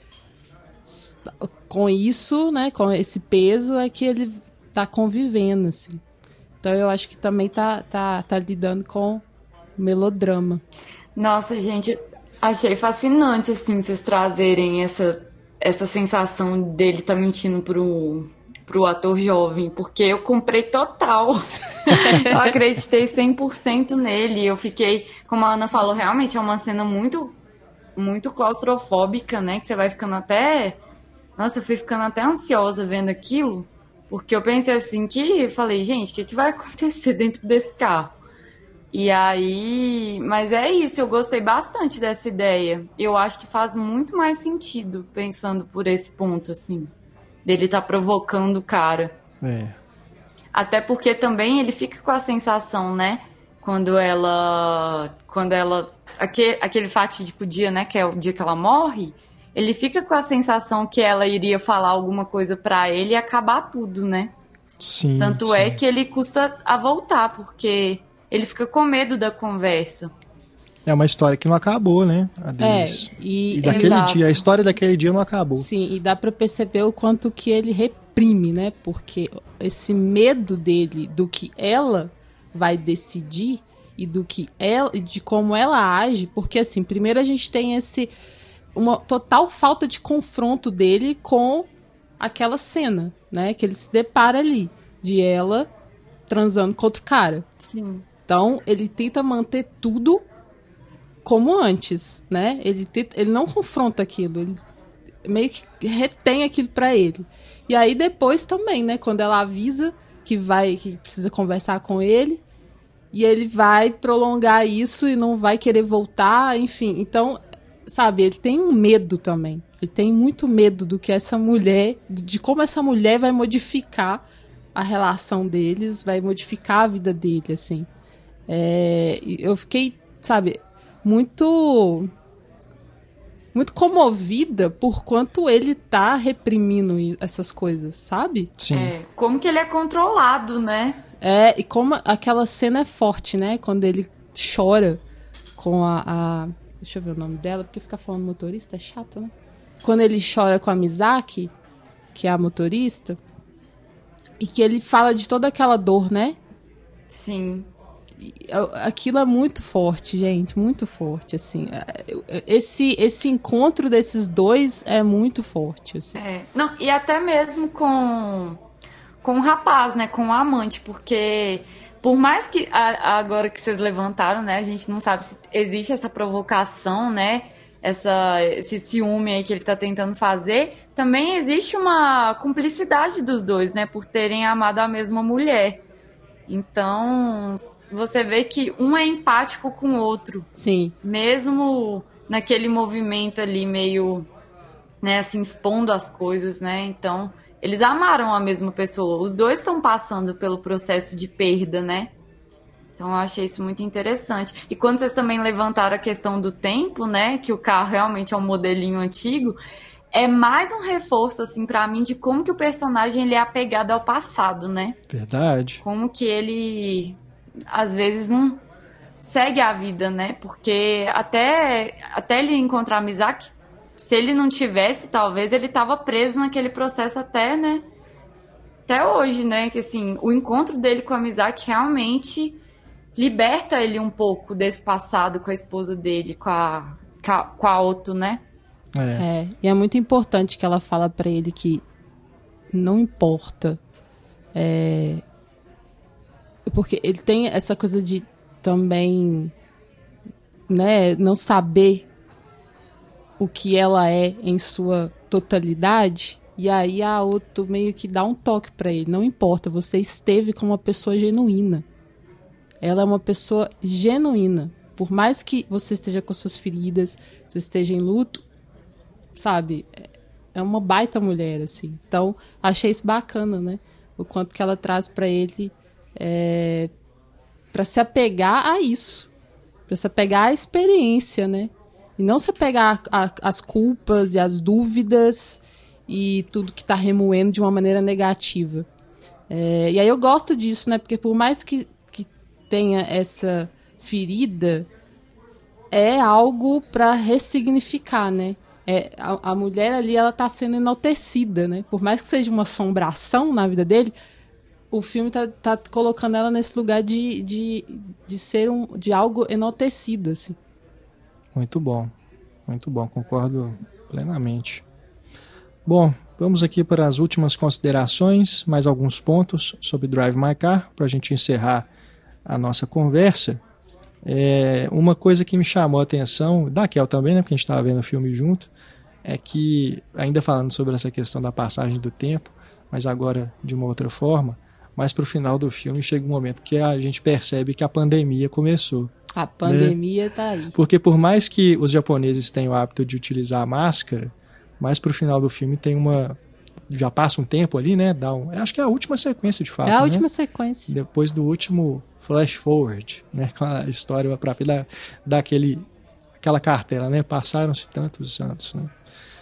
Speaker 2: com isso, né, com esse peso, é que ele tá convivendo, assim. Então eu acho que também tá, tá, tá lidando com melodrama.
Speaker 4: Nossa, gente, achei fascinante, assim, vocês trazerem essa, essa sensação dele tá mentindo pro, pro ator jovem, porque eu comprei total. Eu acreditei cem por cento nele. Eu fiquei, como a Ana falou, realmente é uma cena muito, muito claustrofóbica, né? Que você vai ficando até... Nossa, eu fui ficando até ansiosa vendo aquilo, porque eu pensei assim que... Falei, gente, o que, que vai acontecer dentro desse carro? E aí... Mas é isso, eu gostei bastante dessa ideia. Eu acho que faz muito mais sentido, pensando por esse ponto, assim. Dele tá provocando o cara.
Speaker 1: É.
Speaker 4: Até porque também ele fica com a sensação, né? Quando ela... Quando ela... Aquele, aquele fatídico dia, né? Que é o dia que ela morre. Ele fica com a sensação que ela iria falar alguma coisa pra ele e acabar tudo, né?
Speaker 1: Sim.
Speaker 4: Tanto
Speaker 1: sim.
Speaker 4: é que ele custa a voltar, porque ele fica com medo da conversa.
Speaker 1: É uma história que não acabou, né? A deles.
Speaker 2: É, e,
Speaker 1: e daquele
Speaker 4: exato.
Speaker 1: dia, a história daquele dia não acabou.
Speaker 2: Sim, e dá pra perceber o quanto que ele reprime, né? Porque esse medo dele do que ela vai decidir e do que ela, de como ela age, porque assim, primeiro a gente tem esse uma total falta de confronto dele com aquela cena, né? Que ele se depara ali, de ela transando com outro cara.
Speaker 4: Sim.
Speaker 2: Então, ele tenta manter tudo como antes, né? Ele, tenta, ele não confronta aquilo, ele meio que retém aquilo pra ele. E aí depois também, né? Quando ela avisa que vai, que precisa conversar com ele, e ele vai prolongar isso e não vai querer voltar, enfim. Então, sabe, ele tem um medo também. Ele tem muito medo do que essa mulher, de como essa mulher vai modificar a relação deles, vai modificar a vida dele, assim. É, eu fiquei, sabe, muito muito comovida por quanto ele tá reprimindo essas coisas, sabe?
Speaker 1: Sim.
Speaker 4: É, como que ele é controlado, né?
Speaker 2: É, e como aquela cena é forte, né? Quando ele chora com a, a... Deixa eu ver o nome dela, porque ficar falando motorista é chato, né? Quando ele chora com a Misaki, que é a motorista, e que ele fala de toda aquela dor, né?
Speaker 4: Sim.
Speaker 2: Aquilo é muito forte, gente, muito forte, assim. Esse, esse encontro desses dois é muito forte, assim.
Speaker 4: É. Não, e até mesmo com, com o rapaz, né? Com o amante, porque por mais que a, agora que vocês levantaram, né? A gente não sabe se existe essa provocação, né? Essa, esse ciúme aí que ele tá tentando fazer. Também existe uma cumplicidade dos dois, né? Por terem amado a mesma mulher. Então, você vê que um é empático com o outro.
Speaker 2: Sim.
Speaker 4: Mesmo naquele movimento ali meio, né, assim, expondo as coisas, né? Então, eles amaram a mesma pessoa. Os dois estão passando pelo processo de perda, né? Então, eu achei isso muito interessante. E quando vocês também levantaram a questão do tempo, né? Que o carro realmente é um modelinho antigo. É mais um reforço, assim, pra mim, de como que o personagem ele é apegado ao passado, né?
Speaker 1: Verdade.
Speaker 4: Como que ele, às vezes, não segue a vida, né? Porque até, até ele encontrar a Misaki, se ele não tivesse, talvez, ele tava preso naquele processo até, né? Até hoje, né? Que, assim, o encontro dele com a Misaki realmente liberta ele um pouco desse passado com a esposa dele, com a, com a Otto, né?
Speaker 2: É. É, e é muito importante que ela fala pra ele que não importa, é, porque ele tem essa coisa de também, né, não saber o que ela é em sua totalidade, e aí a outra meio que dá um toque pra ele, não importa, você esteve com uma pessoa genuína, ela é uma pessoa genuína, por mais que você esteja com suas feridas, você esteja em luto, sabe, é uma baita mulher, assim. Então, achei isso bacana, né? O quanto que ela traz pra ele é, pra se apegar a isso. Pra se apegar à experiência, né? E não se apegar a, a, as culpas e as dúvidas e tudo que tá remoendo de uma maneira negativa. É, e aí eu gosto disso, né? Porque por mais que, que tenha essa ferida, é algo pra ressignificar, né? É, a, a mulher ali, ela tá sendo enaltecida, né? Por mais que seja uma assombração na vida dele, o filme tá, tá colocando ela nesse lugar de, de, de ser um, de algo enaltecido, assim.
Speaker 1: Muito bom, muito bom, concordo plenamente. Bom, vamos aqui para as últimas considerações, mais alguns pontos sobre Drive My Car, para a gente encerrar a nossa conversa. É, uma coisa que me chamou a atenção, da Kel também, né, porque a gente estava vendo o filme junto, é que, ainda falando sobre essa questão da passagem do tempo, mas agora de uma outra forma, mas pro final do filme chega um momento que a gente percebe que a pandemia começou.
Speaker 2: A pandemia, né? Tá aí.
Speaker 1: Porque por mais que os japoneses tenham o hábito de utilizar a máscara, mas pro final do filme tem uma... já passa um tempo ali, né? Dá um, acho que é a última sequência, de fato.
Speaker 2: É a
Speaker 1: né?
Speaker 2: última sequência.
Speaker 1: Depois do último flash forward, né? Com a história pra frente da, daquele, aquela cartela, né? Passaram-se tantos anos, né?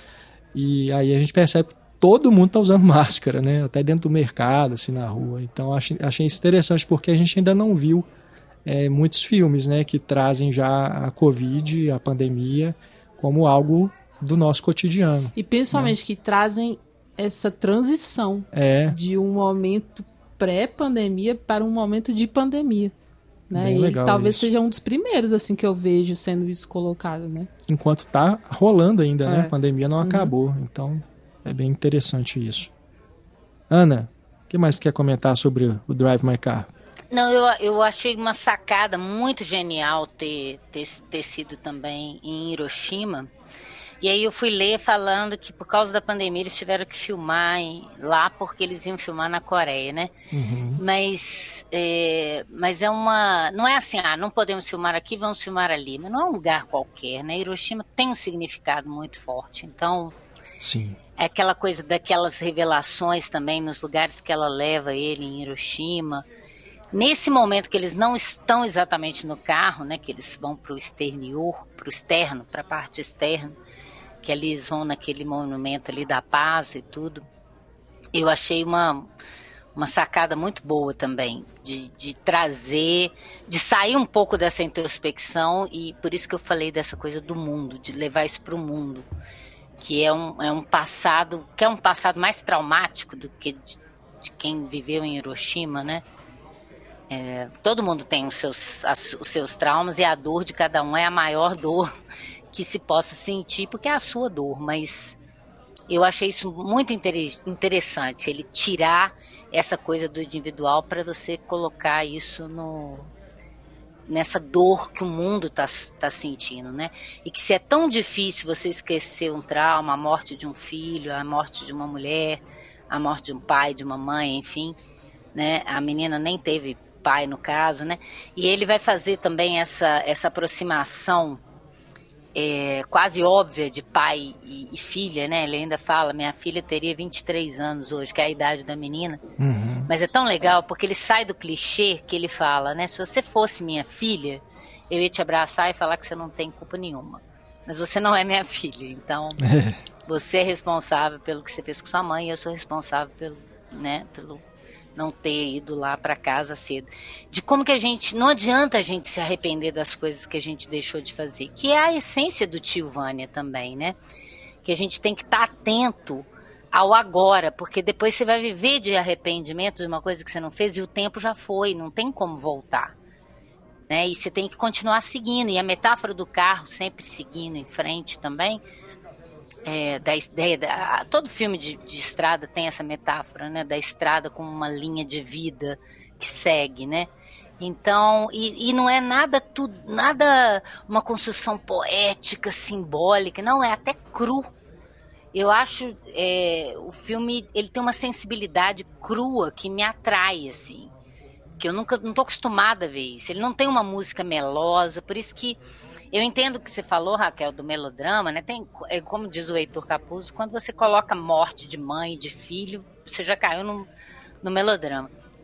Speaker 1: E aí a gente percebe que todo mundo tá usando máscara, né? Até dentro do mercado, assim, na rua. Então achei, achei isso interessante porque a gente ainda não viu é, muitos filmes, né, que trazem já a Covid, a pandemia, como algo do nosso cotidiano.
Speaker 2: E principalmente, né, que trazem essa transição
Speaker 1: é.
Speaker 2: de um momento pré-pandemia para um momento de pandemia. Né? E ele talvez isso. seja um dos primeiros assim que eu vejo sendo isso colocado, né? Enquanto
Speaker 1: tá rolando ainda,
Speaker 2: é.
Speaker 1: né? A pandemia não uhum. acabou, então é bem interessante isso. Ana, o que mais quer comentar sobre o Drive My Car?
Speaker 3: Não, eu, eu achei uma sacada muito genial ter, ter, ter sido também em Hiroshima. E aí eu fui ler falando que por causa da pandemia eles tiveram que filmar em, lá porque eles iam filmar na Coreia, né?
Speaker 1: Uhum.
Speaker 3: Mas, é, mas é uma... Não é assim, ah, não podemos filmar aqui, vamos filmar ali. Mas não é um lugar qualquer, né? Hiroshima tem um significado muito forte. Então,
Speaker 1: sim,
Speaker 3: é aquela coisa daquelas revelações também nos lugares que ela leva ele em Hiroshima. Nesse momento que eles não estão exatamente no carro, né? Que eles vão para o exterior, para o externo, para a parte externa, que eles vão naquele monumento ali da paz e tudo. Eu achei uma, uma sacada muito boa também, de, de trazer, de sair um pouco dessa introspecção, e por isso que eu falei dessa coisa do mundo, de levar isso para o mundo, que é um, é um passado, que é um passado mais traumático do que de, de quem viveu em Hiroshima, né? É, todo mundo tem os seus, as, os seus traumas, e a dor de cada um é a maior dor que se possa sentir, porque é a sua dor, mas eu achei isso muito interessante, ele tirar essa coisa do individual para você colocar isso no, nessa dor que o mundo está tá sentindo, né? E que se é tão difícil você esquecer um trauma, a morte de um filho, a morte de uma mulher, a morte de um pai, de uma mãe, enfim, né? A menina nem teve pai no caso, né? E ele vai fazer também essa, essa aproximação É, quase óbvia de pai e, e filha, né? Ele ainda fala, minha filha teria vinte e três anos hoje, que é a idade da menina.
Speaker 1: Uhum.
Speaker 3: Mas é tão legal porque ele sai do clichê que ele fala, né? Se você fosse minha filha, eu ia te abraçar e falar que você não tem culpa nenhuma. Mas você não é minha filha, então você é responsável pelo que você fez com sua mãe, e eu sou responsável pelo, né, pelo não ter ido lá para casa cedo. De como que a gente... Não adianta a gente se arrepender das coisas que a gente deixou de fazer, que é a essência do Tio Vânia também, né? Que a gente tem que estar atento ao agora, porque depois você vai viver de arrependimento de uma coisa que você não fez e o tempo já foi, não tem como voltar, né? E você tem que continuar seguindo. E a metáfora do carro sempre seguindo em frente também... É, da ideia, da, todo filme de, de estrada tem essa metáfora, né, da estrada como uma linha de vida que segue, né? Então, e, e não é nada tudo, nada uma construção poética, simbólica, não, é até cru. Eu acho é, o filme, ele tem uma sensibilidade crua que me atrai, assim, que eu nunca, não tô acostumada a ver isso. Ele não tem uma música melosa, por isso que eu entendo o que você falou, Raquel, do melodrama, né? Tem, como diz o Heitor Capuzzo, quando você coloca morte de mãe, de filho, você já caiu no, no melodrama.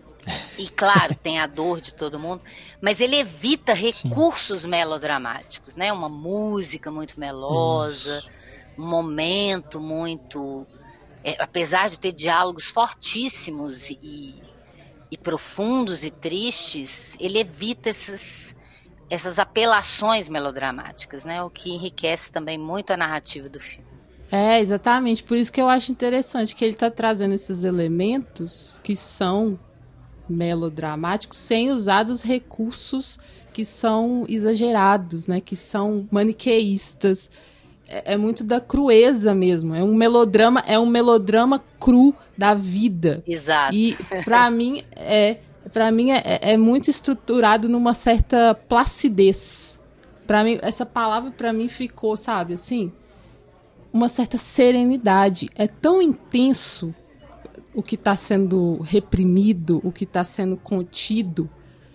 Speaker 3: E claro, tem a dor de todo mundo, mas ele evita recursos Sim. melodramáticos, né? Uma música muito melosa, Isso. um momento muito... É, apesar de ter diálogos fortíssimos e, e profundos e tristes, ele evita esses... essas apelações melodramáticas, né? O que enriquece também muito a narrativa do filme.
Speaker 2: É, exatamente. Por isso que eu acho interessante que ele está trazendo esses elementos que são melodramáticos sem usar os recursos que são exagerados, né? Que são maniqueístas. É, é muito da crueza mesmo. É um melodrama, é um melodrama cru da vida.
Speaker 3: Exato.
Speaker 2: E para mim é Pra mim é, é muito estruturado numa certa placidez. Pra mim, essa palavra pra mim ficou, sabe, assim, uma certa serenidade. É tão intenso o que tá sendo reprimido, o que tá sendo contido,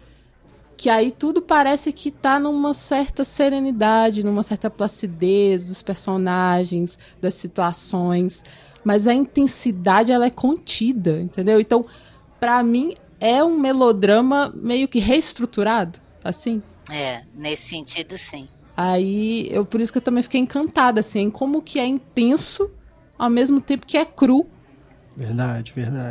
Speaker 2: que aí tudo parece que tá numa certa serenidade, numa certa placidez dos personagens, das situações. Mas a intensidade, ela é contida, entendeu? Então, pra mim... é um melodrama meio que reestruturado, assim.
Speaker 3: É, nesse sentido, sim.
Speaker 2: Aí, eu, por isso que eu também fiquei encantada, assim, em como que é intenso, ao mesmo tempo que é cru.
Speaker 1: Verdade, verdade.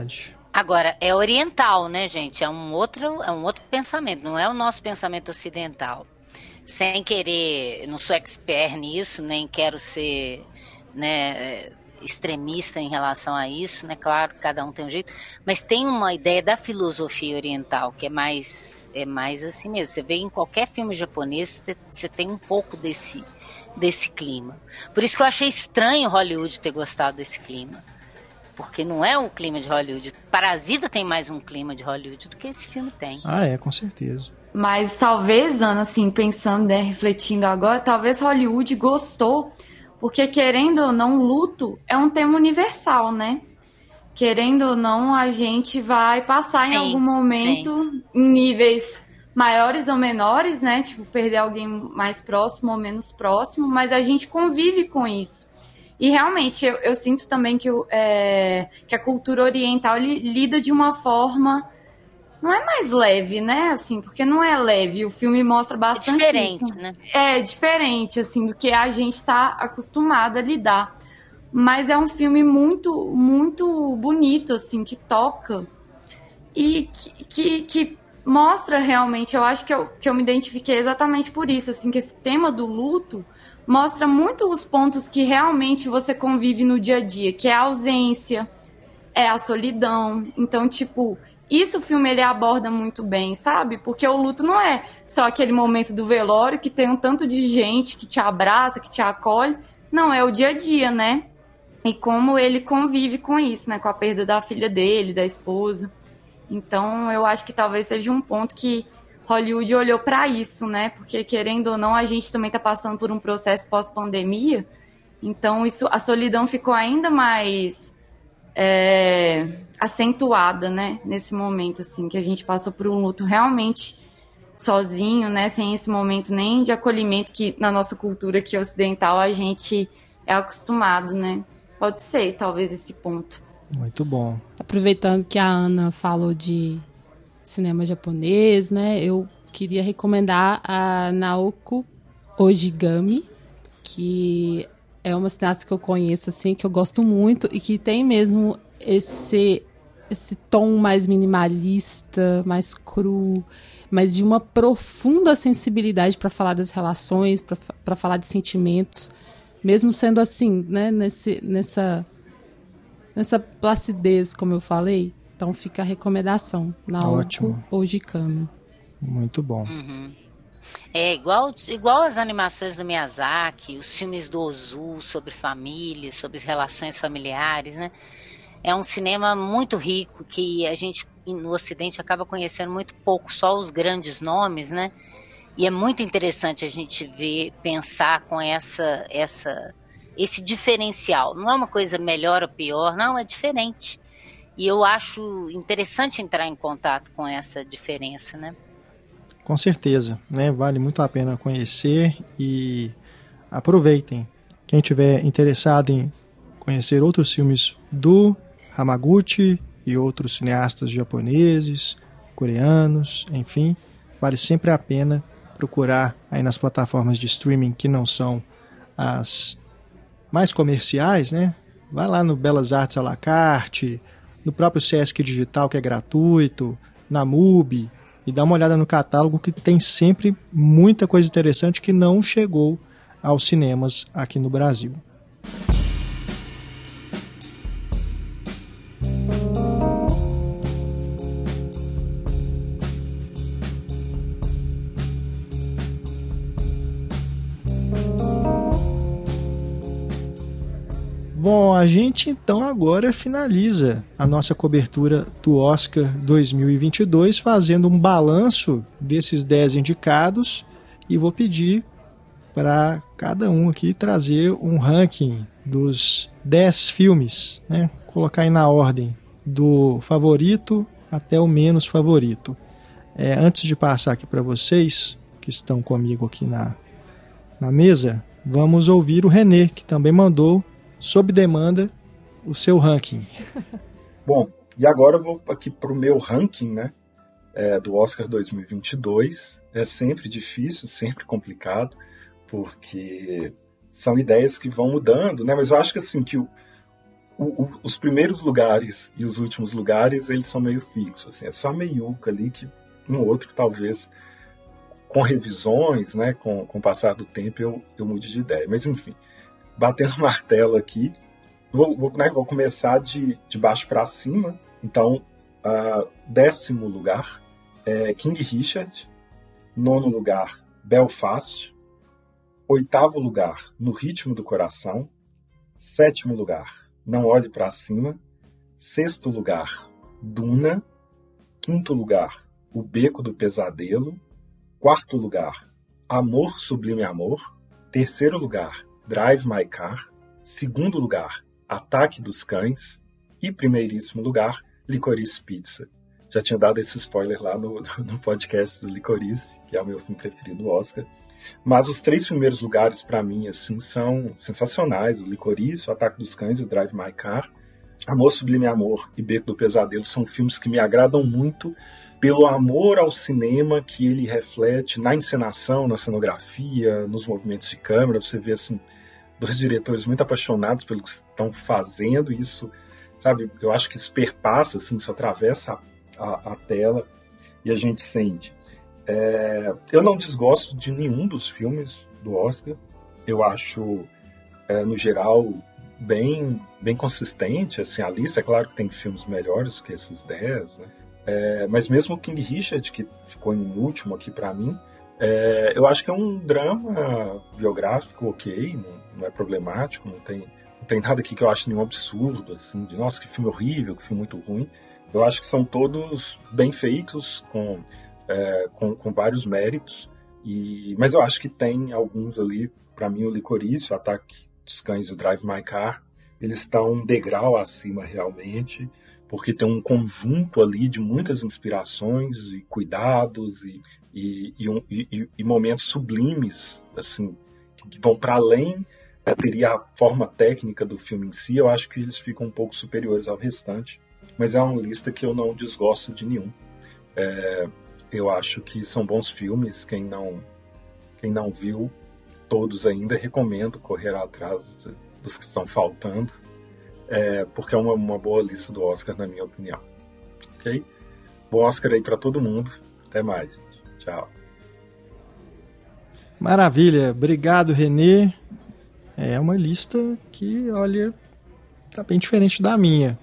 Speaker 3: Agora, é oriental, né, gente? É um outro, é um outro pensamento, não é o nosso pensamento ocidental. Sem querer, não sou expert nisso, nem quero ser, né, extremista em relação a isso, né? Claro, cada um tem um jeito, mas tem uma ideia da filosofia oriental que é mais, é mais assim mesmo. Você vê em qualquer filme japonês, você, você tem um pouco desse, desse clima. Por isso que eu achei estranho Hollywood ter gostado desse clima. Porque não é o clima de Hollywood. Parasita tem mais um clima de Hollywood do que esse filme tem.
Speaker 1: Ah, é, com certeza.
Speaker 4: Mas talvez, Ana, assim, pensando, né, refletindo agora, talvez Hollywood gostou, porque querendo ou não, luto é um tema universal, né? Querendo ou não, a gente vai passar sim, em algum momento sim. em níveis maiores ou menores, né? Tipo, perder alguém mais próximo ou menos próximo, mas a gente convive com isso. E realmente, eu, eu sinto também que, é, que a cultura oriental lida de uma forma... Não é mais leve, né? Assim, porque não é leve. O filme mostra bastante.
Speaker 3: É diferente,
Speaker 4: isso.
Speaker 3: né?
Speaker 4: É diferente, assim, do que a gente está acostumado a lidar. Mas é um filme muito, muito bonito, assim, que toca. E que, que, que mostra realmente, eu acho que eu, que eu me identifiquei exatamente por isso, assim, que esse tema do luto mostra muito os pontos que realmente você convive no dia a dia, que é a ausência, é a solidão. Então, tipo, isso o filme ele aborda muito bem, sabe? Porque o luto não é só aquele momento do velório que tem um tanto de gente que te abraça, que te acolhe. Não, é o dia a dia, né? E como ele convive com isso, né? Com a perda da filha dele, da esposa. Então, eu acho que talvez seja um ponto que Hollywood olhou para isso, né? Porque, querendo ou não, a gente também está passando por um processo pós-pandemia. Então, isso, a solidão ficou ainda mais é, acentuada, né? Nesse momento, assim, que a gente passou por um luto realmente sozinho, né? Sem esse momento nem de acolhimento que, na nossa cultura aqui ocidental, a gente é acostumado, né? Pode ser, talvez, esse ponto.
Speaker 1: Muito bom.
Speaker 2: Aproveitando que a Ana falou de cinema japonês, né? Eu queria recomendar a Naoko Ojigami, que é uma cineasta que eu conheço, assim, que eu gosto muito e que tem mesmo esse, esse tom mais minimalista, mais cru, mas de uma profunda sensibilidade para falar das relações, para falar de sentimentos, mesmo sendo assim, né? Nesse, nessa, nessa placidez, como eu falei. Então fica a recomendação. Naoko Ojigami.
Speaker 1: Muito bom.
Speaker 3: Uhum. É igual, igual as animações do Miyazaki, os filmes do Ozu sobre família, sobre relações familiares, né? É um cinema muito rico que a gente no Ocidente acaba conhecendo muito pouco, só os grandes nomes, né? E é muito interessante a gente ver, pensar com essa, essa, esse diferencial. Não é uma coisa melhor ou pior, não, é diferente. E eu acho interessante entrar em contato com essa diferença, né?
Speaker 1: Com certeza, né? Vale muito a pena conhecer e aproveitem. Quem tiver interessado em conhecer outros filmes do Hamaguchi e outros cineastas japoneses, coreanos, enfim, vale sempre a pena procurar aí nas plataformas de streaming que não são as mais comerciais, né? Vai lá no Belas Artes à la carte, no próprio Sesc Digital, que é gratuito, na MUBI, e dá uma olhada no catálogo que tem sempre muita coisa interessante que não chegou aos cinemas aqui no Brasil. Bom, a gente então agora finaliza a nossa cobertura do Oscar dois mil e vinte e dois fazendo um balanço desses dez indicados e vou pedir para cada um aqui trazer um ranking dos dez filmes, né? Colocar aí na ordem do favorito até o menos favorito. É, antes de passar aqui para vocês que estão comigo aqui na, na mesa, vamos ouvir o René, que também mandou sob demanda o seu ranking.
Speaker 5: Bom, e agora eu vou aqui para o meu ranking, né, é, do Oscar dois mil e vinte e dois. É sempre difícil, sempre complicado, porque são ideias que vão mudando, né, mas eu acho que, assim, que o, o, o, os primeiros lugares e os últimos lugares, eles são meio fixos, assim, é só a meiuca ali que um outro, talvez, com revisões, né, com, com o passar do tempo, eu, eu mude de ideia. Mas, enfim, batendo o martelo aqui, vou, vou, né, vou começar de, de baixo para cima. Então, uh, décimo lugar é King Richard, nono lugar, Belfast, oitavo lugar, No Ritmo do Coração, sétimo lugar, Não Olhe para Cima, sexto lugar, Duna, quinto lugar, O Beco do Pesadelo, quarto lugar, Amor Sublime Amor, terceiro lugar, Drive My Car, segundo lugar, Ataque dos Cães e primeiríssimo lugar, Licorice Pizza. Já tinha dado esse spoiler lá no, no podcast do Licorice, que é o meu filme preferido do Oscar. Mas os três primeiros lugares, para mim, assim, são sensacionais. O Licorice, O Ataque dos Cães e o Drive My Car. Amor Sublime Amor e Beco do Pesadelo são filmes que me agradam muito pelo amor ao cinema que ele reflete na encenação, na cenografia, nos movimentos de câmera. Você vê, assim, dois diretores muito apaixonados pelo que estão fazendo. E isso, sabe, eu acho que isso perpassa, assim, isso atravessa a, a, a tela e a gente sente. É, eu não desgosto de nenhum dos filmes do Oscar. Eu acho, é, no geral, bem, bem consistente. Assim, a lista, é claro que tem filmes melhores que esses dez, né? É, mas mesmo o King Richard, que ficou em último aqui para mim, é, eu acho que é um drama biográfico ok, não, não é problemático, não tem, não tem nada aqui que eu acho nenhum absurdo, assim, de nossa, que filme horrível, que filme muito ruim. Eu acho que são todos bem feitos, com... É, com, com vários méritos, e, mas eu acho que tem alguns ali, para mim o Licorice, o Ataque dos Cães e o Drive My Car, eles estão um degrau acima realmente, porque tem um conjunto ali de muitas inspirações e cuidados e, e, e, um, e, e momentos sublimes, assim, que vão para além, é, teria a forma técnica do filme em si. Eu acho que eles ficam um pouco superiores ao restante, mas é uma lista que eu não desgosto de nenhum. É, Eu acho que são bons filmes. Quem não, quem não viu todos ainda, recomendo correr atrás dos que estão faltando, é, porque é uma, uma boa lista do Oscar, na minha opinião. Ok? Bom Oscar aí para todo mundo. Até mais, gente. Tchau.
Speaker 1: Maravilha. Obrigado, Renê. É uma lista que, olha, tá bem diferente da minha.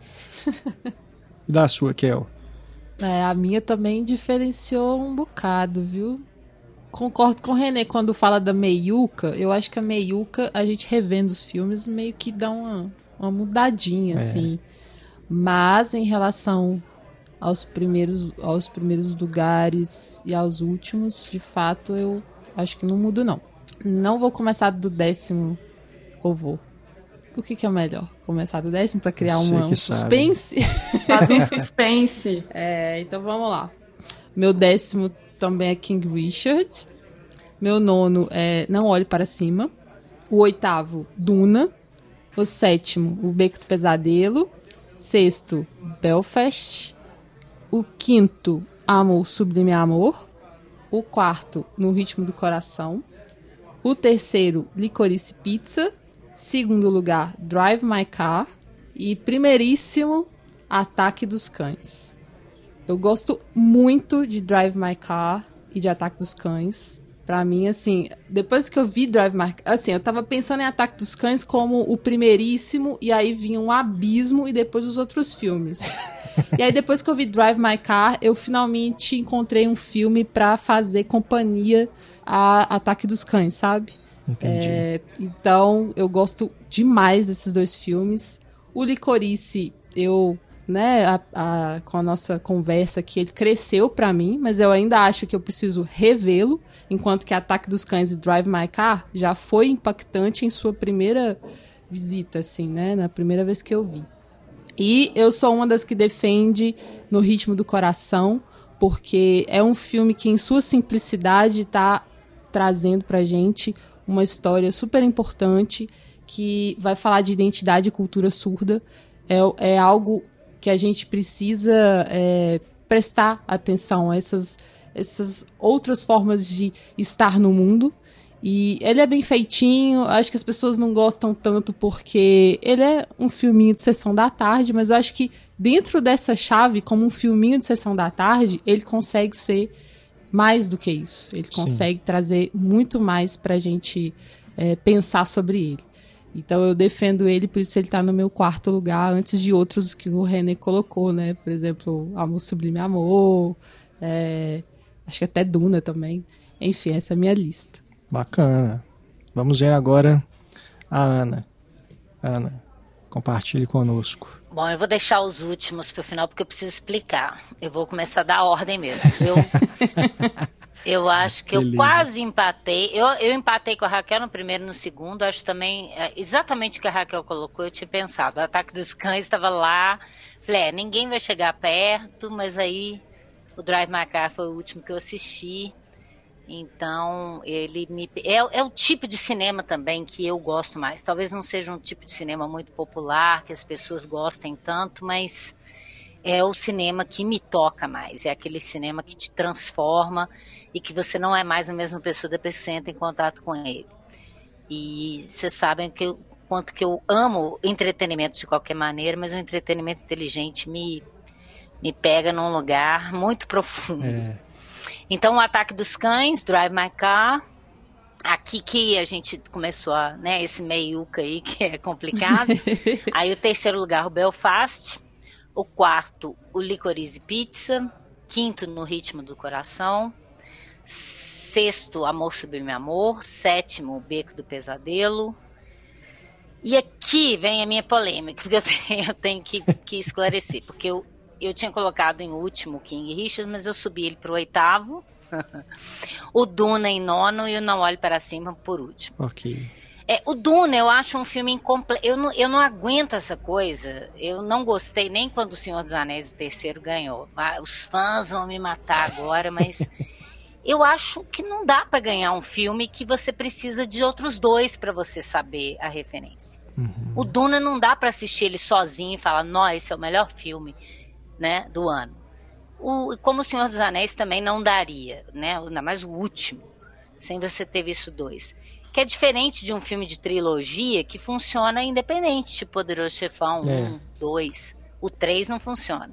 Speaker 1: E da sua, Kel?
Speaker 2: É, a minha também diferenciou um bocado, viu? Concordo com o Renê quando fala da meiuca. Eu acho que a meiuca, a gente revendo os filmes, meio que dá uma, uma mudadinha, é. assim. Mas em relação aos primeiros, aos primeiros lugares e aos últimos, de fato, eu acho que não mudo, não. Não vou começar do décimo, ou vou? O que, que é melhor? Começar do décimo para criar uma, um suspense?
Speaker 4: Fazer um suspense.
Speaker 2: É, então vamos lá. Meu décimo também é King Richard. Meu nono é Não Olhe para Cima. O oitavo, Duna. O sétimo, O Beco do Pesadelo. Sexto, Belfast. O quinto, Amor Sublime Amor. O quarto, No Ritmo do Coração. O terceiro, Licorice Pizza. Segundo lugar, Drive My Car. E primeiríssimo, Ataque dos Cães. Eu gosto muito de Drive My Car e de Ataque dos Cães. Pra mim, assim, depois que eu vi Drive My Car... Assim, eu tava pensando em Ataque dos Cães como o primeiríssimo, e aí vinha um abismo e depois os outros filmes. E aí depois que eu vi Drive My Car, eu finalmente encontrei um filme pra fazer companhia a Ataque dos Cães, sabe?
Speaker 1: Entendi.
Speaker 2: É, então, eu gosto demais desses dois filmes. O Licorice, eu, né, a, a, com a nossa conversa aqui, ele cresceu pra mim, mas eu ainda acho que eu preciso revê-lo, enquanto que Ataque dos Cães e Drive My Car já foi impactante em sua primeira visita, assim, né, na primeira vez que eu vi. E eu sou uma das que defende No Ritmo do Coração, porque é um filme que, em sua simplicidade, tá trazendo pra gente uma história super importante que vai falar de identidade e cultura surda. É, é algo que a gente precisa é, prestar atenção a essas, essas outras formas de estar no mundo. E ele é bem feitinho, acho que as pessoas não gostam tanto porque ele é um filminho de sessão da tarde, mas eu acho que dentro dessa chave, como um filminho de sessão da tarde, ele consegue ser mais do que isso. Ele consegue Sim. trazer muito mais pra gente é, pensar sobre ele. Então eu defendo ele, por isso ele tá no meu quarto lugar, antes de outros que o René colocou, né? Por exemplo, Amor Sublime Amor, é, acho que até Duna também. Enfim, essa é a minha lista.
Speaker 1: Bacana. Vamos ver agora a Ana. Ana, compartilhe conosco.
Speaker 3: Bom, eu vou deixar os últimos pro final porque eu preciso explicar. Eu vou começar da ordem mesmo. Eu, eu acho que Beleza. eu quase empatei. Eu, eu empatei com a Raquel no primeiro e no segundo. Acho também, é, exatamente o que a Raquel colocou, eu tinha pensado. O Ataque dos Cães estava lá. Falei, é, ninguém vai chegar perto, mas aí o Drive My Car foi o último que eu assisti. Então, ele me... É, é o tipo de cinema também que eu gosto mais. Talvez não seja um tipo de cinema muito popular, que as pessoas gostem tanto, mas é o cinema que me toca mais. É aquele cinema que te transforma e que você não é mais a mesma pessoa depois que você entra em contato com ele. E vocês sabem que eu, quanto que eu amo entretenimento de qualquer maneira, mas o entretenimento inteligente me, me pega num lugar muito profundo. É. Então, o Ataque dos Cães, Drive My Car, aqui que a gente começou, a, né, esse meiuca aí que é complicado. Aí o terceiro lugar, o Belfast. O quarto, o Licorice Pizza. Quinto, No Ritmo do Coração. Sexto, Amor Sublime Amor. Sétimo, O Beco do Pesadelo. E aqui vem a minha polêmica, porque eu tenho, eu tenho que, que esclarecer, porque eu Eu tinha colocado em último o King Richard, mas eu subi ele para o oitavo. O Duna em nono e o Não Olhe Para Cima por último.
Speaker 1: Ok.
Speaker 3: É, o Duna eu acho um filme incompleto. Eu não, eu não aguento essa coisa. Eu não gostei nem quando o Senhor dos Anéis, o terceiro, ganhou. Ah, os fãs vão me matar agora, mas eu acho que não dá para ganhar um filme que você precisa de outros dois para você saber a referência. Uhum. O Duna não dá para assistir ele sozinho e falar, nossa, esse é o melhor filme, né, do ano. O, como o Senhor dos Anéis também não daria, né, ainda mais o último, sem você ter visto dois. Que é diferente de um filme de trilogia que funciona independente, tipo Poderoso Chefão um, dois. O três não funciona.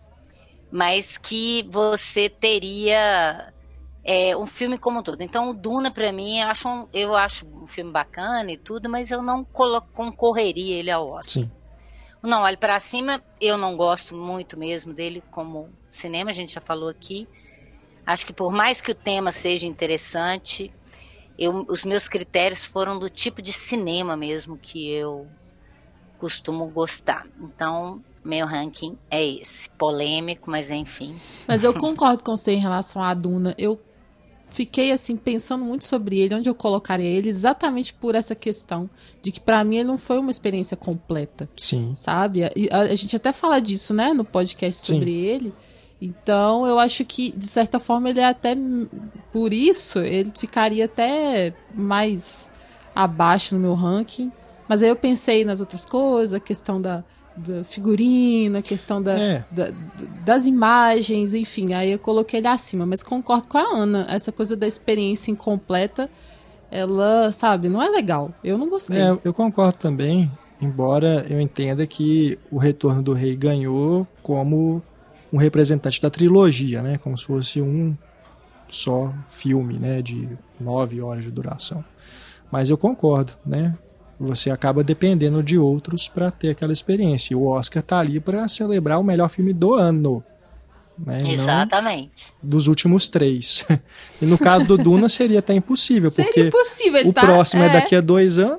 Speaker 3: Mas que você teria é, um filme como um todo. Então o Duna, pra mim, eu acho um, eu acho um filme bacana e tudo, mas eu não colo- concorreria ele ao Oscar. Sim. Não Olhe Para Cima, eu não gosto muito mesmo dele como cinema, a gente já falou aqui. Acho que por mais que o tema seja interessante, eu, os meus critérios foram do tipo de cinema mesmo que eu costumo gostar. Então, meu ranking é esse. Polêmico, mas enfim.
Speaker 2: Mas eu concordo com você em relação à Duna. Eu fiquei assim pensando muito sobre ele, onde eu colocaria ele, exatamente por essa questão de que pra mim ele não foi uma experiência completa. Sim. Sabe? E a, a gente até fala disso, né, no podcast sobre Sim. ele. Então eu acho que de certa forma ele é até, por isso ele ficaria até mais abaixo no meu ranking. Mas aí eu pensei nas outras coisas, a questão da da figurino, a questão da, é. da, das imagens, enfim, aí eu coloquei ele acima, mas concordo com a Ana, essa coisa da experiência incompleta, ela, sabe, não é legal, eu não gostei.
Speaker 1: É, eu concordo também, embora eu entenda que o Retorno do Rei ganhou como um representante da trilogia, né, como se fosse um só filme, né, de nove horas de duração, mas eu concordo, né, você acaba dependendo de outros para ter aquela experiência. E o Oscar tá ali para celebrar o melhor filme do ano. Né?
Speaker 3: Exatamente.
Speaker 1: Não dos últimos três. E no caso do Duna seria até impossível,
Speaker 2: seria
Speaker 1: porque
Speaker 2: impossível, ele
Speaker 1: o
Speaker 2: tá,
Speaker 1: próximo é... é daqui a dois anos.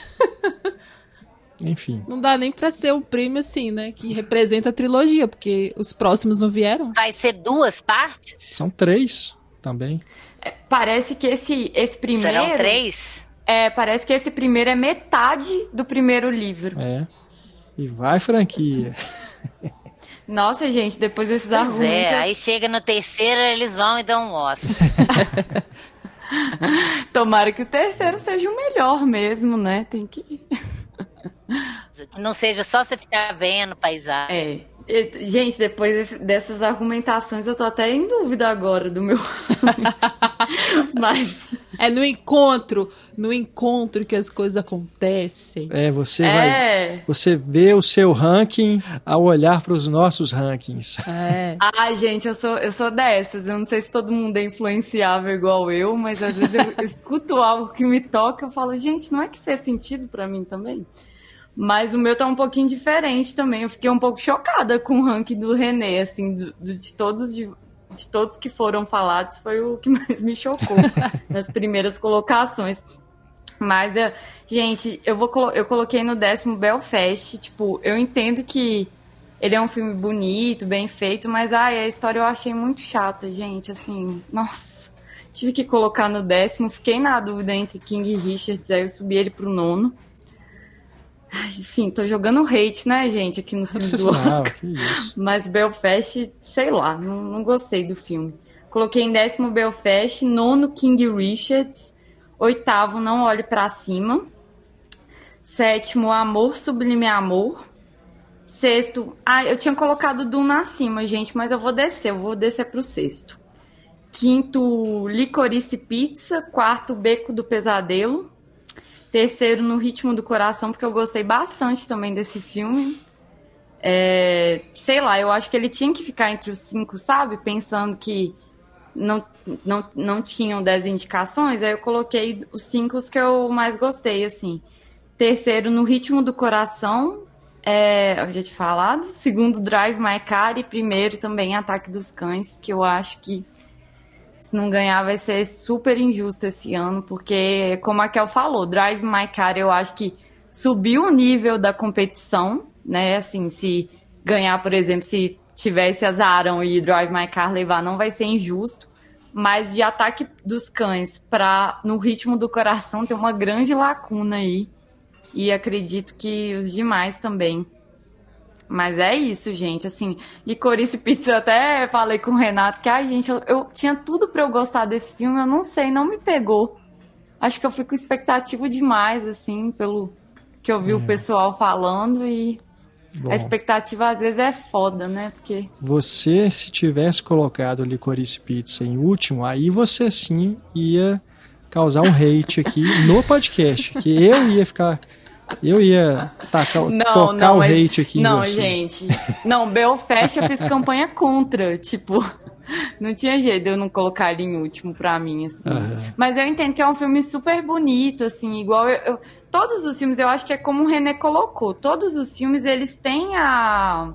Speaker 1: Enfim.
Speaker 2: Não dá nem para ser um prêmio assim, né? Que representa a trilogia, porque os próximos não vieram.
Speaker 3: Vai ser duas partes?
Speaker 1: São três também.
Speaker 4: É, parece que esse, esse primeiro...
Speaker 3: Serão três?
Speaker 4: É, parece que esse primeiro é metade do primeiro livro.
Speaker 1: É. E vai, franquia.
Speaker 4: Nossa, gente, depois desses
Speaker 3: pois
Speaker 4: argumentos...
Speaker 3: É, aí chega no terceiro, eles vão e dão um Oscar.
Speaker 4: Tomara que o terceiro seja o melhor mesmo, né? Tem que...
Speaker 3: Que não seja só você ficar vendo paisagem.
Speaker 4: É. E, gente, depois dessas argumentações, eu tô até em dúvida agora do meu... Mas...
Speaker 2: É no encontro, no encontro que as coisas acontecem.
Speaker 1: É, você
Speaker 4: É.
Speaker 1: vai, você vê o seu ranking ao olhar para os nossos rankings.
Speaker 2: É.
Speaker 4: Ai, gente, eu sou, eu sou dessas. Eu não sei se todo mundo é influenciável igual eu, mas às vezes eu escuto algo que me toca e eu falo, gente, não é que fez sentido pra mim também? Mas o meu tá um pouquinho diferente também. Eu fiquei um pouco chocada com o ranking do René, assim, do, do- de todos de, de todos que foram falados, foi o que mais me chocou nas primeiras colocações. Mas, é, gente, eu, vou, colo- eu coloquei no décimo Belfast. Tipo, eu entendo que ele é um filme bonito, bem feito, mas ai, a história eu achei muito chata, gente. Assim, nossa. Tive que colocar no décimo. Fiquei na dúvida entre King e Richards, aí eu subi ele pro nono. Ai, enfim, tô jogando hate, né, gente, aqui no filme do
Speaker 1: Ah,
Speaker 4: Oscar.
Speaker 1: que isso.
Speaker 4: Mas Belfast, sei lá, não, não gostei do filme. Coloquei em décimo Belfast, nono King Richards, oitavo Não Olhe Pra Cima, sétimo Amor Sublime Amor, sexto, ah, eu tinha colocado Duna acima, gente, mas eu vou descer, eu vou descer pro sexto. Quinto, Licorice Pizza, quarto Beco do Pesadelo, terceiro No Ritmo do Coração, porque eu gostei bastante também desse filme. É, sei lá, eu acho que ele tinha que ficar entre os cinco, sabe? Pensando que não, não, não tinham dez indicações, aí eu coloquei os cinco que eu mais gostei, assim. Terceiro, No Ritmo do Coração, é, eu já tinha falado. Segundo, Drive My Car. E primeiro também, Ataque dos Cães, que eu acho que se não ganhar vai ser super injusto esse ano, porque, como a Kel falou, Drive My Car eu acho que subiu o nível da competição, né? Assim, se ganhar, por exemplo, se tivesse Azarão e Drive My Car levar, não vai ser injusto. Mas de Ataque dos Cães para No Ritmo do Coração tem uma grande lacuna aí. E acredito que os demais também. Mas é isso, gente, assim, Licorice Pizza, eu até falei com o Renato que, ai, gente, eu, eu tinha tudo pra eu gostar desse filme, eu não sei, não me pegou. Acho que eu fui com expectativa demais, assim, pelo que eu vi
Speaker 1: É.
Speaker 4: o pessoal falando e
Speaker 1: Bom,
Speaker 4: a expectativa às vezes é foda, né, porque...
Speaker 1: você, se tivesse colocado Licorice Pizza em último, aí você sim ia causar um hate aqui no podcast, que eu ia ficar... Eu ia tacar,
Speaker 4: Não,
Speaker 1: tocar
Speaker 4: não,
Speaker 1: o
Speaker 4: mas-
Speaker 1: hate aqui
Speaker 4: Não,
Speaker 1: em você.
Speaker 4: gente. Não, Belfast eu fiz campanha contra. Tipo, não tinha jeito de eu não colocar ele em último pra mim, assim.
Speaker 1: Aham.
Speaker 4: Mas eu entendo que é um filme super bonito, assim, igual eu, eu- todos os filmes, eu acho que é como o René colocou. Todos os filmes, eles têm a...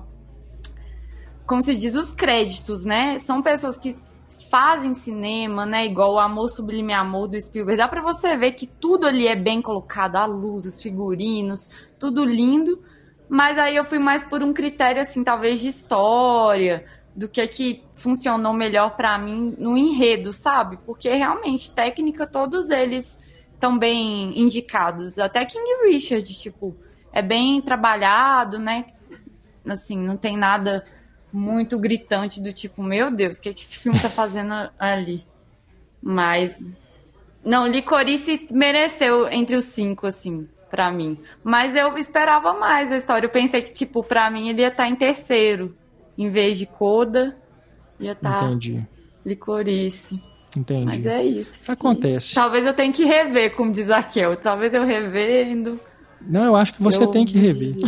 Speaker 4: Como se diz, os créditos, né? São pessoas que fazem cinema, né? Igual o Amor Sublime Amor do Spielberg. Dá pra você ver que tudo ali é bem colocado, a luz, os figurinos, tudo lindo. Mas aí eu fui mais por um critério, assim, talvez de história, do que que funcionou melhor pra mim no enredo, sabe? Porque realmente, técnica, todos eles estão bem indicados. Até King Richard, tipo, é bem trabalhado, né? Assim, não tem nada muito gritante do tipo, meu Deus, o que, que esse filme tá fazendo ali? Mas, não, Licorice mereceu entre os cinco, assim, pra mim. Mas eu esperava mais a história. Eu pensei que, tipo, pra mim ele ia estar em terceiro. Em vez de Coda, ia estar
Speaker 1: Entendi,
Speaker 4: Licorice.
Speaker 1: entendi.
Speaker 4: Mas é isso. fiquei-
Speaker 1: Acontece.
Speaker 4: Talvez eu tenha que rever, como diz a Kel. Talvez eu revendo.
Speaker 1: Não, eu acho que você
Speaker 4: eu
Speaker 1: tem que rever.
Speaker 4: desisto.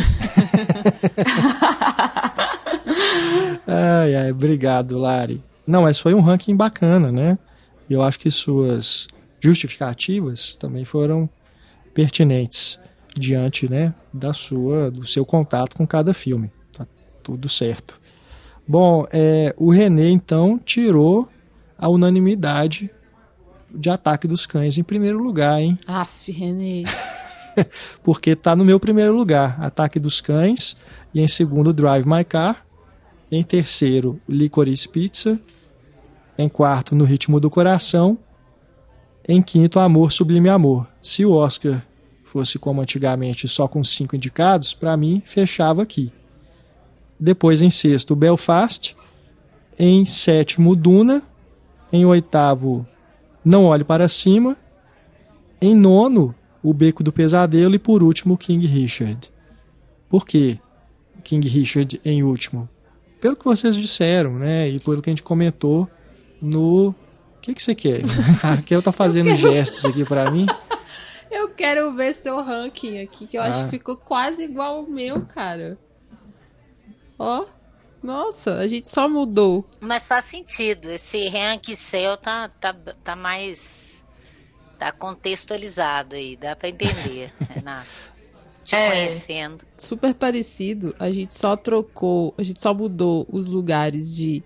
Speaker 1: Ai, ai, obrigado, Lari. Não, mas foi um ranking bacana, né? Eu acho que suas justificativas também foram pertinentes diante, né, da sua, do seu contato com cada filme. Tá tudo certo. Bom, é, o René, então, tirou a unanimidade de Ataque dos Cães em primeiro lugar, hein?
Speaker 2: Aff, René.
Speaker 1: Porque tá no meu primeiro lugar, Ataque dos Cães, e em segundo, Drive My Car, em terceiro, Licorice Pizza, em quarto, No Ritmo do Coração, em quinto, Amor Sublime Amor. Se o Oscar fosse como antigamente, só com cinco indicados, para mim, fechava aqui. Depois, em sexto, Belfast, em sétimo, Duna, em oitavo, Não Olhe Para Cima, em nono, O Beco do Pesadelo e, por último, King Richard. Por quê King Richard em último? Pelo que vocês disseram, né, e pelo que a gente comentou no O que, que você quer? A Raquel tá fazendo quero... gestos aqui pra mim.
Speaker 2: Eu quero ver seu ranking aqui, que eu ah. acho que ficou quase igual ao meu, cara. Ó, nossa, a gente só mudou.
Speaker 3: Mas faz sentido, esse ranking seu tá, tá, tá mais... tá contextualizado aí, dá pra entender, Renato. Te é, conhecendo.
Speaker 2: Super parecido, a gente só trocou, a gente só mudou os lugares de...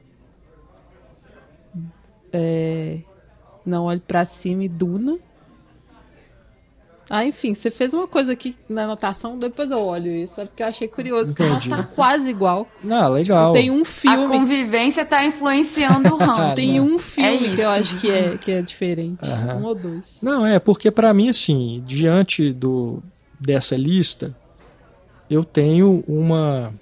Speaker 2: É, Não Olhe Pra Cima e Duna. Ah, enfim, você fez uma coisa aqui na anotação, depois eu olho isso, é porque eu achei curioso, que o nosso tá quase igual.
Speaker 1: Não, legal.
Speaker 2: Tipo, tem um filme...
Speaker 4: A convivência tá influenciando o ranking.
Speaker 2: Tem um filme é que eu acho que é, que é diferente, uhum. um ou dois.
Speaker 1: Não, é, porque pra mim, assim, diante do, dessa lista, eu tenho uma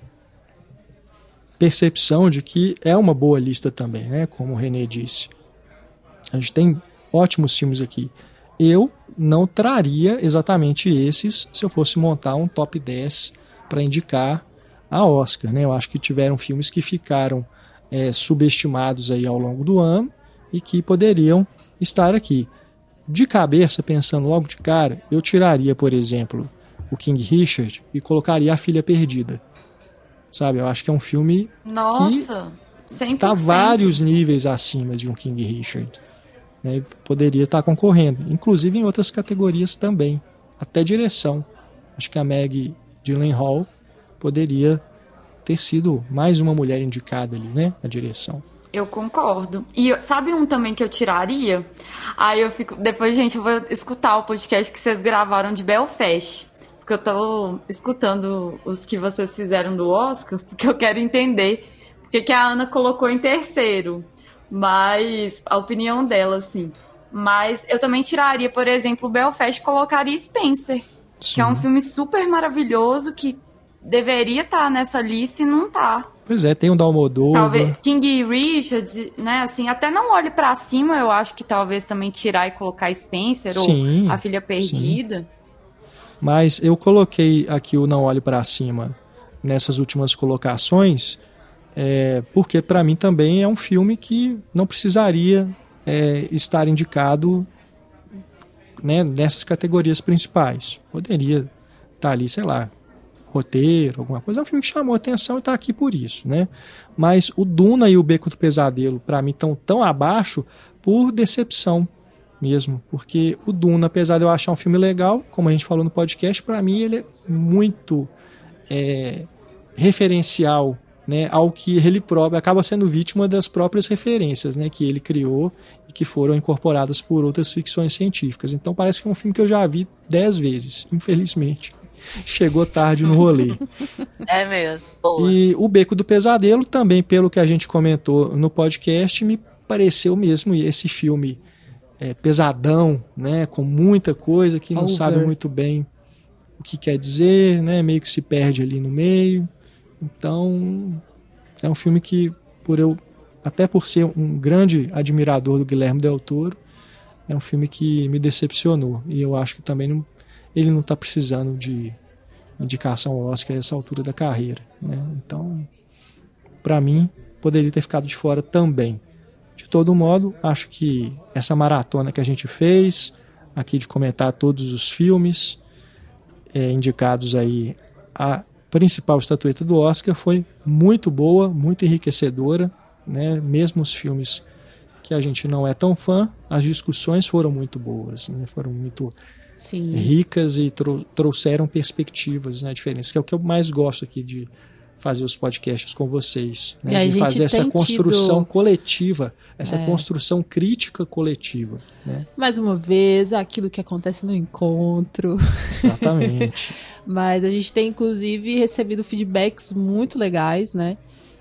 Speaker 1: percepção de que é uma boa lista também, né, como o René disse. A gente tem ótimos filmes aqui. Eu não traria exatamente esses se eu fosse montar um top dez para indicar a Oscar, né? Eu acho que tiveram filmes que ficaram é, subestimados aí ao longo do ano e que poderiam estar aqui. De cabeça, pensando logo de cara, eu tiraria, por exemplo, o King Richard e colocaria A Filha Perdida. Sabe? Eu acho que é um filme
Speaker 4: Nossa,
Speaker 1: que
Speaker 4: cem por cento.
Speaker 1: tá vários níveis acima de um King Richard. Né, poderia estar concorrendo, inclusive em outras categorias também, até direção. Acho que a Maggie Gyllenhaal poderia ter sido mais uma mulher indicada ali, né, na direção.
Speaker 4: Eu concordo. E sabe um também que eu tiraria? Aí eu fico, depois, gente, eu vou escutar o podcast que vocês gravaram de Belfast, porque eu tô escutando os que vocês fizeram do Oscar, porque eu quero entender porque que a Ana colocou em terceiro. Mas a opinião dela, assim. Mas eu também tiraria, por exemplo, o Belfast e colocaria Spencer. Sim. Que é um filme super maravilhoso que deveria estar nessa lista e não tá.
Speaker 1: Pois é, tem um Almodóvar.
Speaker 4: Talvez King Richard, né, assim, até Não Olhe Pra Cima, eu acho que talvez também tirar e colocar Spencer, sim, ou A Filha Perdida.
Speaker 1: Sim. Mas eu coloquei aqui o Não Olhe Pra Cima nessas últimas colocações... É, porque para mim também é um filme que não precisaria é, estar indicado, né, nessas categorias principais. Poderia estar ali, sei lá, roteiro, alguma coisa. É um filme que chamou a atenção e está aqui por isso, né? Mas o Duna e o Beco do Pesadelo para mim estão tão abaixo por decepção mesmo, porque o Duna, apesar de eu achar um filme legal, como a gente falou no podcast, para mim ele é muito é, referencial, né, ao que ele próprio acaba sendo vítima das próprias referências, né, que ele criou e que foram incorporadas por outras ficções científicas. Então parece que é um filme que eu já vi dez vezes, infelizmente. Chegou tarde no rolê.
Speaker 3: É mesmo. Boa.
Speaker 1: E o Beco do Pesadelo também, pelo que a gente comentou no podcast, me pareceu mesmo esse filme é, pesadão, né, com muita coisa que não Over. sabe muito bem o que quer dizer, né, meio que se perde ali no meio. Então, é um filme que, por eu, até por ser um grande admirador do Guilherme Del Toro, é um filme que me decepcionou. E eu acho que também não, ele não está precisando de indicação ao Oscar a essa altura da carreira, né? Então, para mim, poderia ter ficado de fora também. De todo modo, acho que essa maratona que a gente fez, aqui de comentar todos os filmes é, indicados aí a principal estatueta do Oscar, foi muito boa, muito enriquecedora, né? Mesmo os filmes que a gente não é tão fã, as discussões foram muito boas, né? Foram muito Sim. ricas e trou- trouxeram perspectivas, né, diferentes, que é o que eu mais gosto aqui de fazer os podcasts com vocês, né? De fazer essa construção tido... coletiva, essa é. construção crítica coletiva, né?
Speaker 2: Mais uma vez, aquilo que acontece no encontro.
Speaker 1: Exatamente.
Speaker 2: Mas a gente tem, inclusive, recebido feedbacks muito legais, né?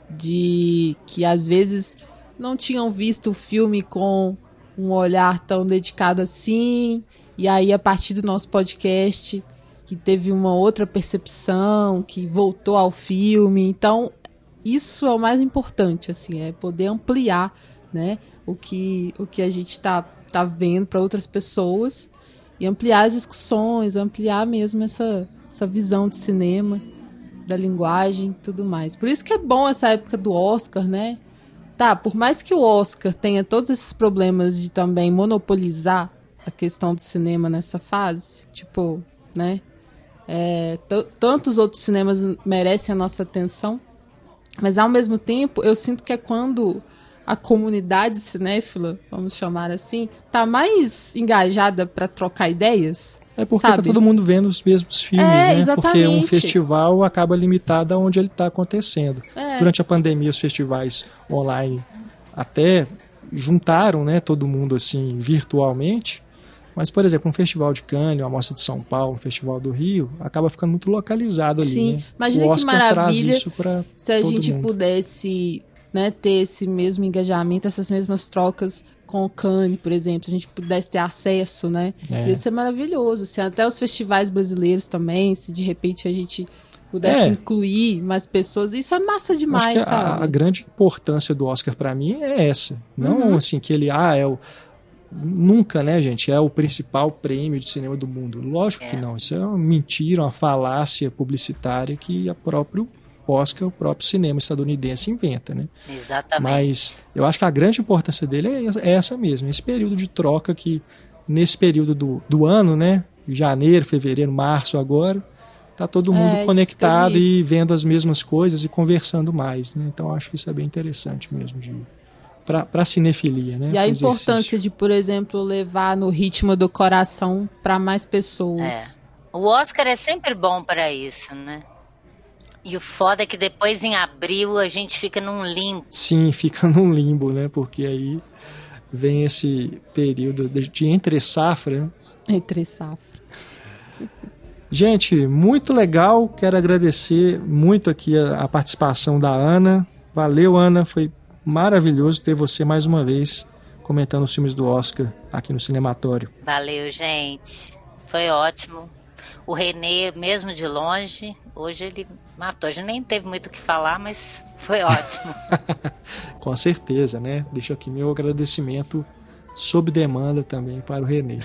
Speaker 2: De que, às vezes, não tinham visto o filme com um olhar tão dedicado assim, e aí, a partir do nosso podcast... que teve uma outra percepção, que voltou ao filme. Então, isso é o mais importante, assim, é poder ampliar, né, o que, o que a gente está tá vendo para outras pessoas e ampliar as discussões, ampliar mesmo essa, essa visão de cinema, da linguagem e tudo mais. Por isso que é bom essa época do Oscar, né? tá, por mais que o Oscar tenha todos esses problemas de também monopolizar a questão do cinema nessa fase, tipo, né, é, t- tantos outros cinemas merecem a nossa atenção, mas ao mesmo tempo eu sinto que é quando a comunidade cinéfila, vamos chamar assim, tá mais engajada para trocar ideias.
Speaker 1: É porque
Speaker 2: sabe?
Speaker 1: tá todo mundo vendo os mesmos filmes,
Speaker 2: É,
Speaker 1: né?
Speaker 2: exatamente.
Speaker 1: Porque um festival acaba limitado aonde ele está acontecendo.
Speaker 2: É.
Speaker 1: Durante a pandemia, os festivais online até juntaram, né, todo mundo assim virtualmente. Mas, por exemplo, um festival de Cannes, uma Mostra de São Paulo, um festival do Rio, acaba ficando muito localizado ali.
Speaker 2: Sim,
Speaker 1: né?
Speaker 2: imagina
Speaker 1: o
Speaker 2: que
Speaker 1: Oscar
Speaker 2: maravilha
Speaker 1: traz isso pra
Speaker 2: se a
Speaker 1: todo
Speaker 2: gente
Speaker 1: mundo.
Speaker 2: pudesse, né, ter esse mesmo engajamento, essas mesmas trocas com o Cannes, por exemplo, se a gente pudesse ter acesso, né?
Speaker 1: É.
Speaker 2: Ia ser maravilhoso. Se até os festivais brasileiros também, se de repente a gente pudesse
Speaker 1: É.
Speaker 2: incluir mais pessoas, isso é massa demais,
Speaker 1: Acho que a,
Speaker 2: sabe?
Speaker 1: a grande importância do Oscar pra mim é essa. Não
Speaker 2: Uhum.
Speaker 1: assim que ele, ah, é o... Nunca, né, gente, é o principal prêmio de cinema do mundo. Lógico
Speaker 3: É.
Speaker 1: que não. Isso é uma mentira, uma falácia publicitária que a próprio Oscar, o próprio cinema estadunidense inventa, né?
Speaker 3: Exatamente.
Speaker 1: Mas eu acho que a grande importância dele é essa- é essa mesmo, esse período de troca que, nesse período do, do ano, né, janeiro, fevereiro, março agora, tá todo mundo
Speaker 2: É, isso que eu
Speaker 1: conectado e
Speaker 2: disse.
Speaker 1: vendo as mesmas coisas e conversando mais, né? Então acho que isso é bem interessante mesmo de para para cinefilia, né?
Speaker 2: E a
Speaker 1: pro
Speaker 2: importância
Speaker 1: exercício.
Speaker 2: de, por exemplo, levar no ritmo do coração para mais pessoas.
Speaker 3: É. O Oscar é sempre bom para isso, né? E o foda é que depois em abril a gente fica num limbo.
Speaker 1: Sim, fica num limbo, né? Porque aí vem esse período de, de entre safra, né?
Speaker 2: Entre safra.
Speaker 1: Gente, muito legal. Quero agradecer muito aqui a, a participação da Ana. Valeu, Ana. Foi maravilhoso ter você mais uma vez comentando os filmes do Oscar aqui no Cinematório.
Speaker 3: Valeu, gente. Foi ótimo. O Renê, mesmo de longe, hoje ele matou. A gente nem teve muito o que falar, mas foi ótimo.
Speaker 1: Com certeza, né? Deixo aqui meu agradecimento sob demanda também para o Renê.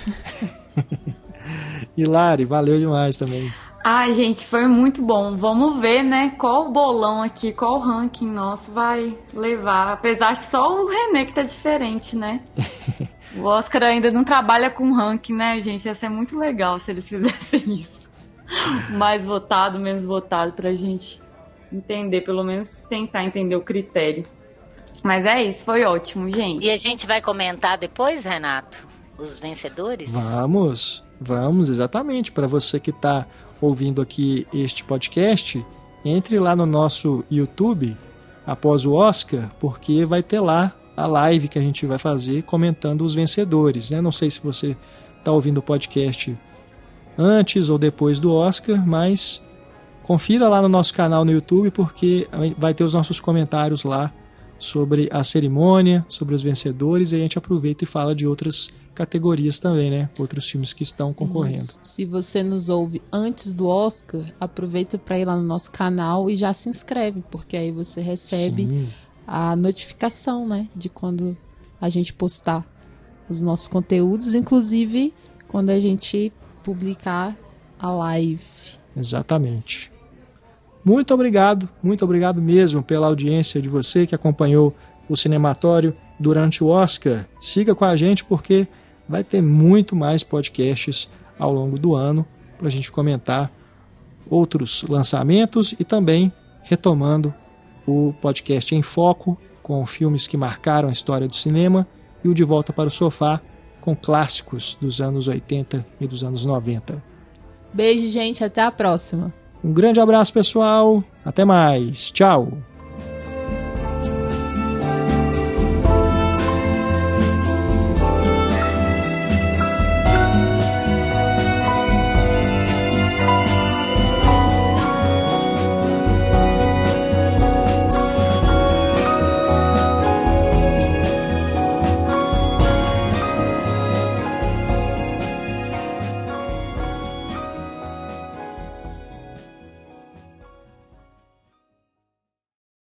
Speaker 1: E Lari, valeu demais também.
Speaker 4: Ai, gente, foi muito bom. Vamos ver, né, qual bolão aqui, qual ranking nosso vai levar. Apesar que só o René que tá diferente, né? O Oscar ainda não trabalha com ranking, né, gente? Ia ser muito legal se eles fizessem isso. Mais votado, menos votado, pra gente entender, pelo menos tentar entender o critério. Mas é isso, foi ótimo, gente.
Speaker 3: E a gente vai comentar depois, Renato, os vencedores?
Speaker 1: Vamos, vamos, exatamente. Para você que está ouvindo aqui este podcast, entre lá no nosso YouTube após o Oscar, porque vai ter lá a live que a gente vai fazer comentando os vencedores, né? Não sei se você está ouvindo o podcast antes ou depois do Oscar, mas confira lá no nosso canal no YouTube, porque vai ter os nossos comentários lá sobre a cerimônia, sobre os vencedores, e a gente aproveita e fala de outras categorias também, né? Outros filmes que estão concorrendo.
Speaker 2: Isso. Se você nos ouve antes do Oscar, aproveita para ir lá no nosso canal e já se inscreve, porque aí você recebe
Speaker 1: Sim.
Speaker 2: a notificação, né, de quando a gente postar os nossos conteúdos, inclusive quando a gente publicar a live.
Speaker 1: Exatamente. Muito obrigado, muito obrigado mesmo pela audiência de você que acompanhou o Cinematório durante o Oscar. Siga com a gente porque vai ter muito mais podcasts ao longo do ano para a gente comentar outros lançamentos e também retomando o podcast Em Foco com filmes que marcaram a história do cinema e o De Volta para o Sofá com clássicos dos anos oitenta e dos anos noventa.
Speaker 2: Beijo, gente, até a próxima.
Speaker 1: Um grande abraço, pessoal. Até mais. Tchau.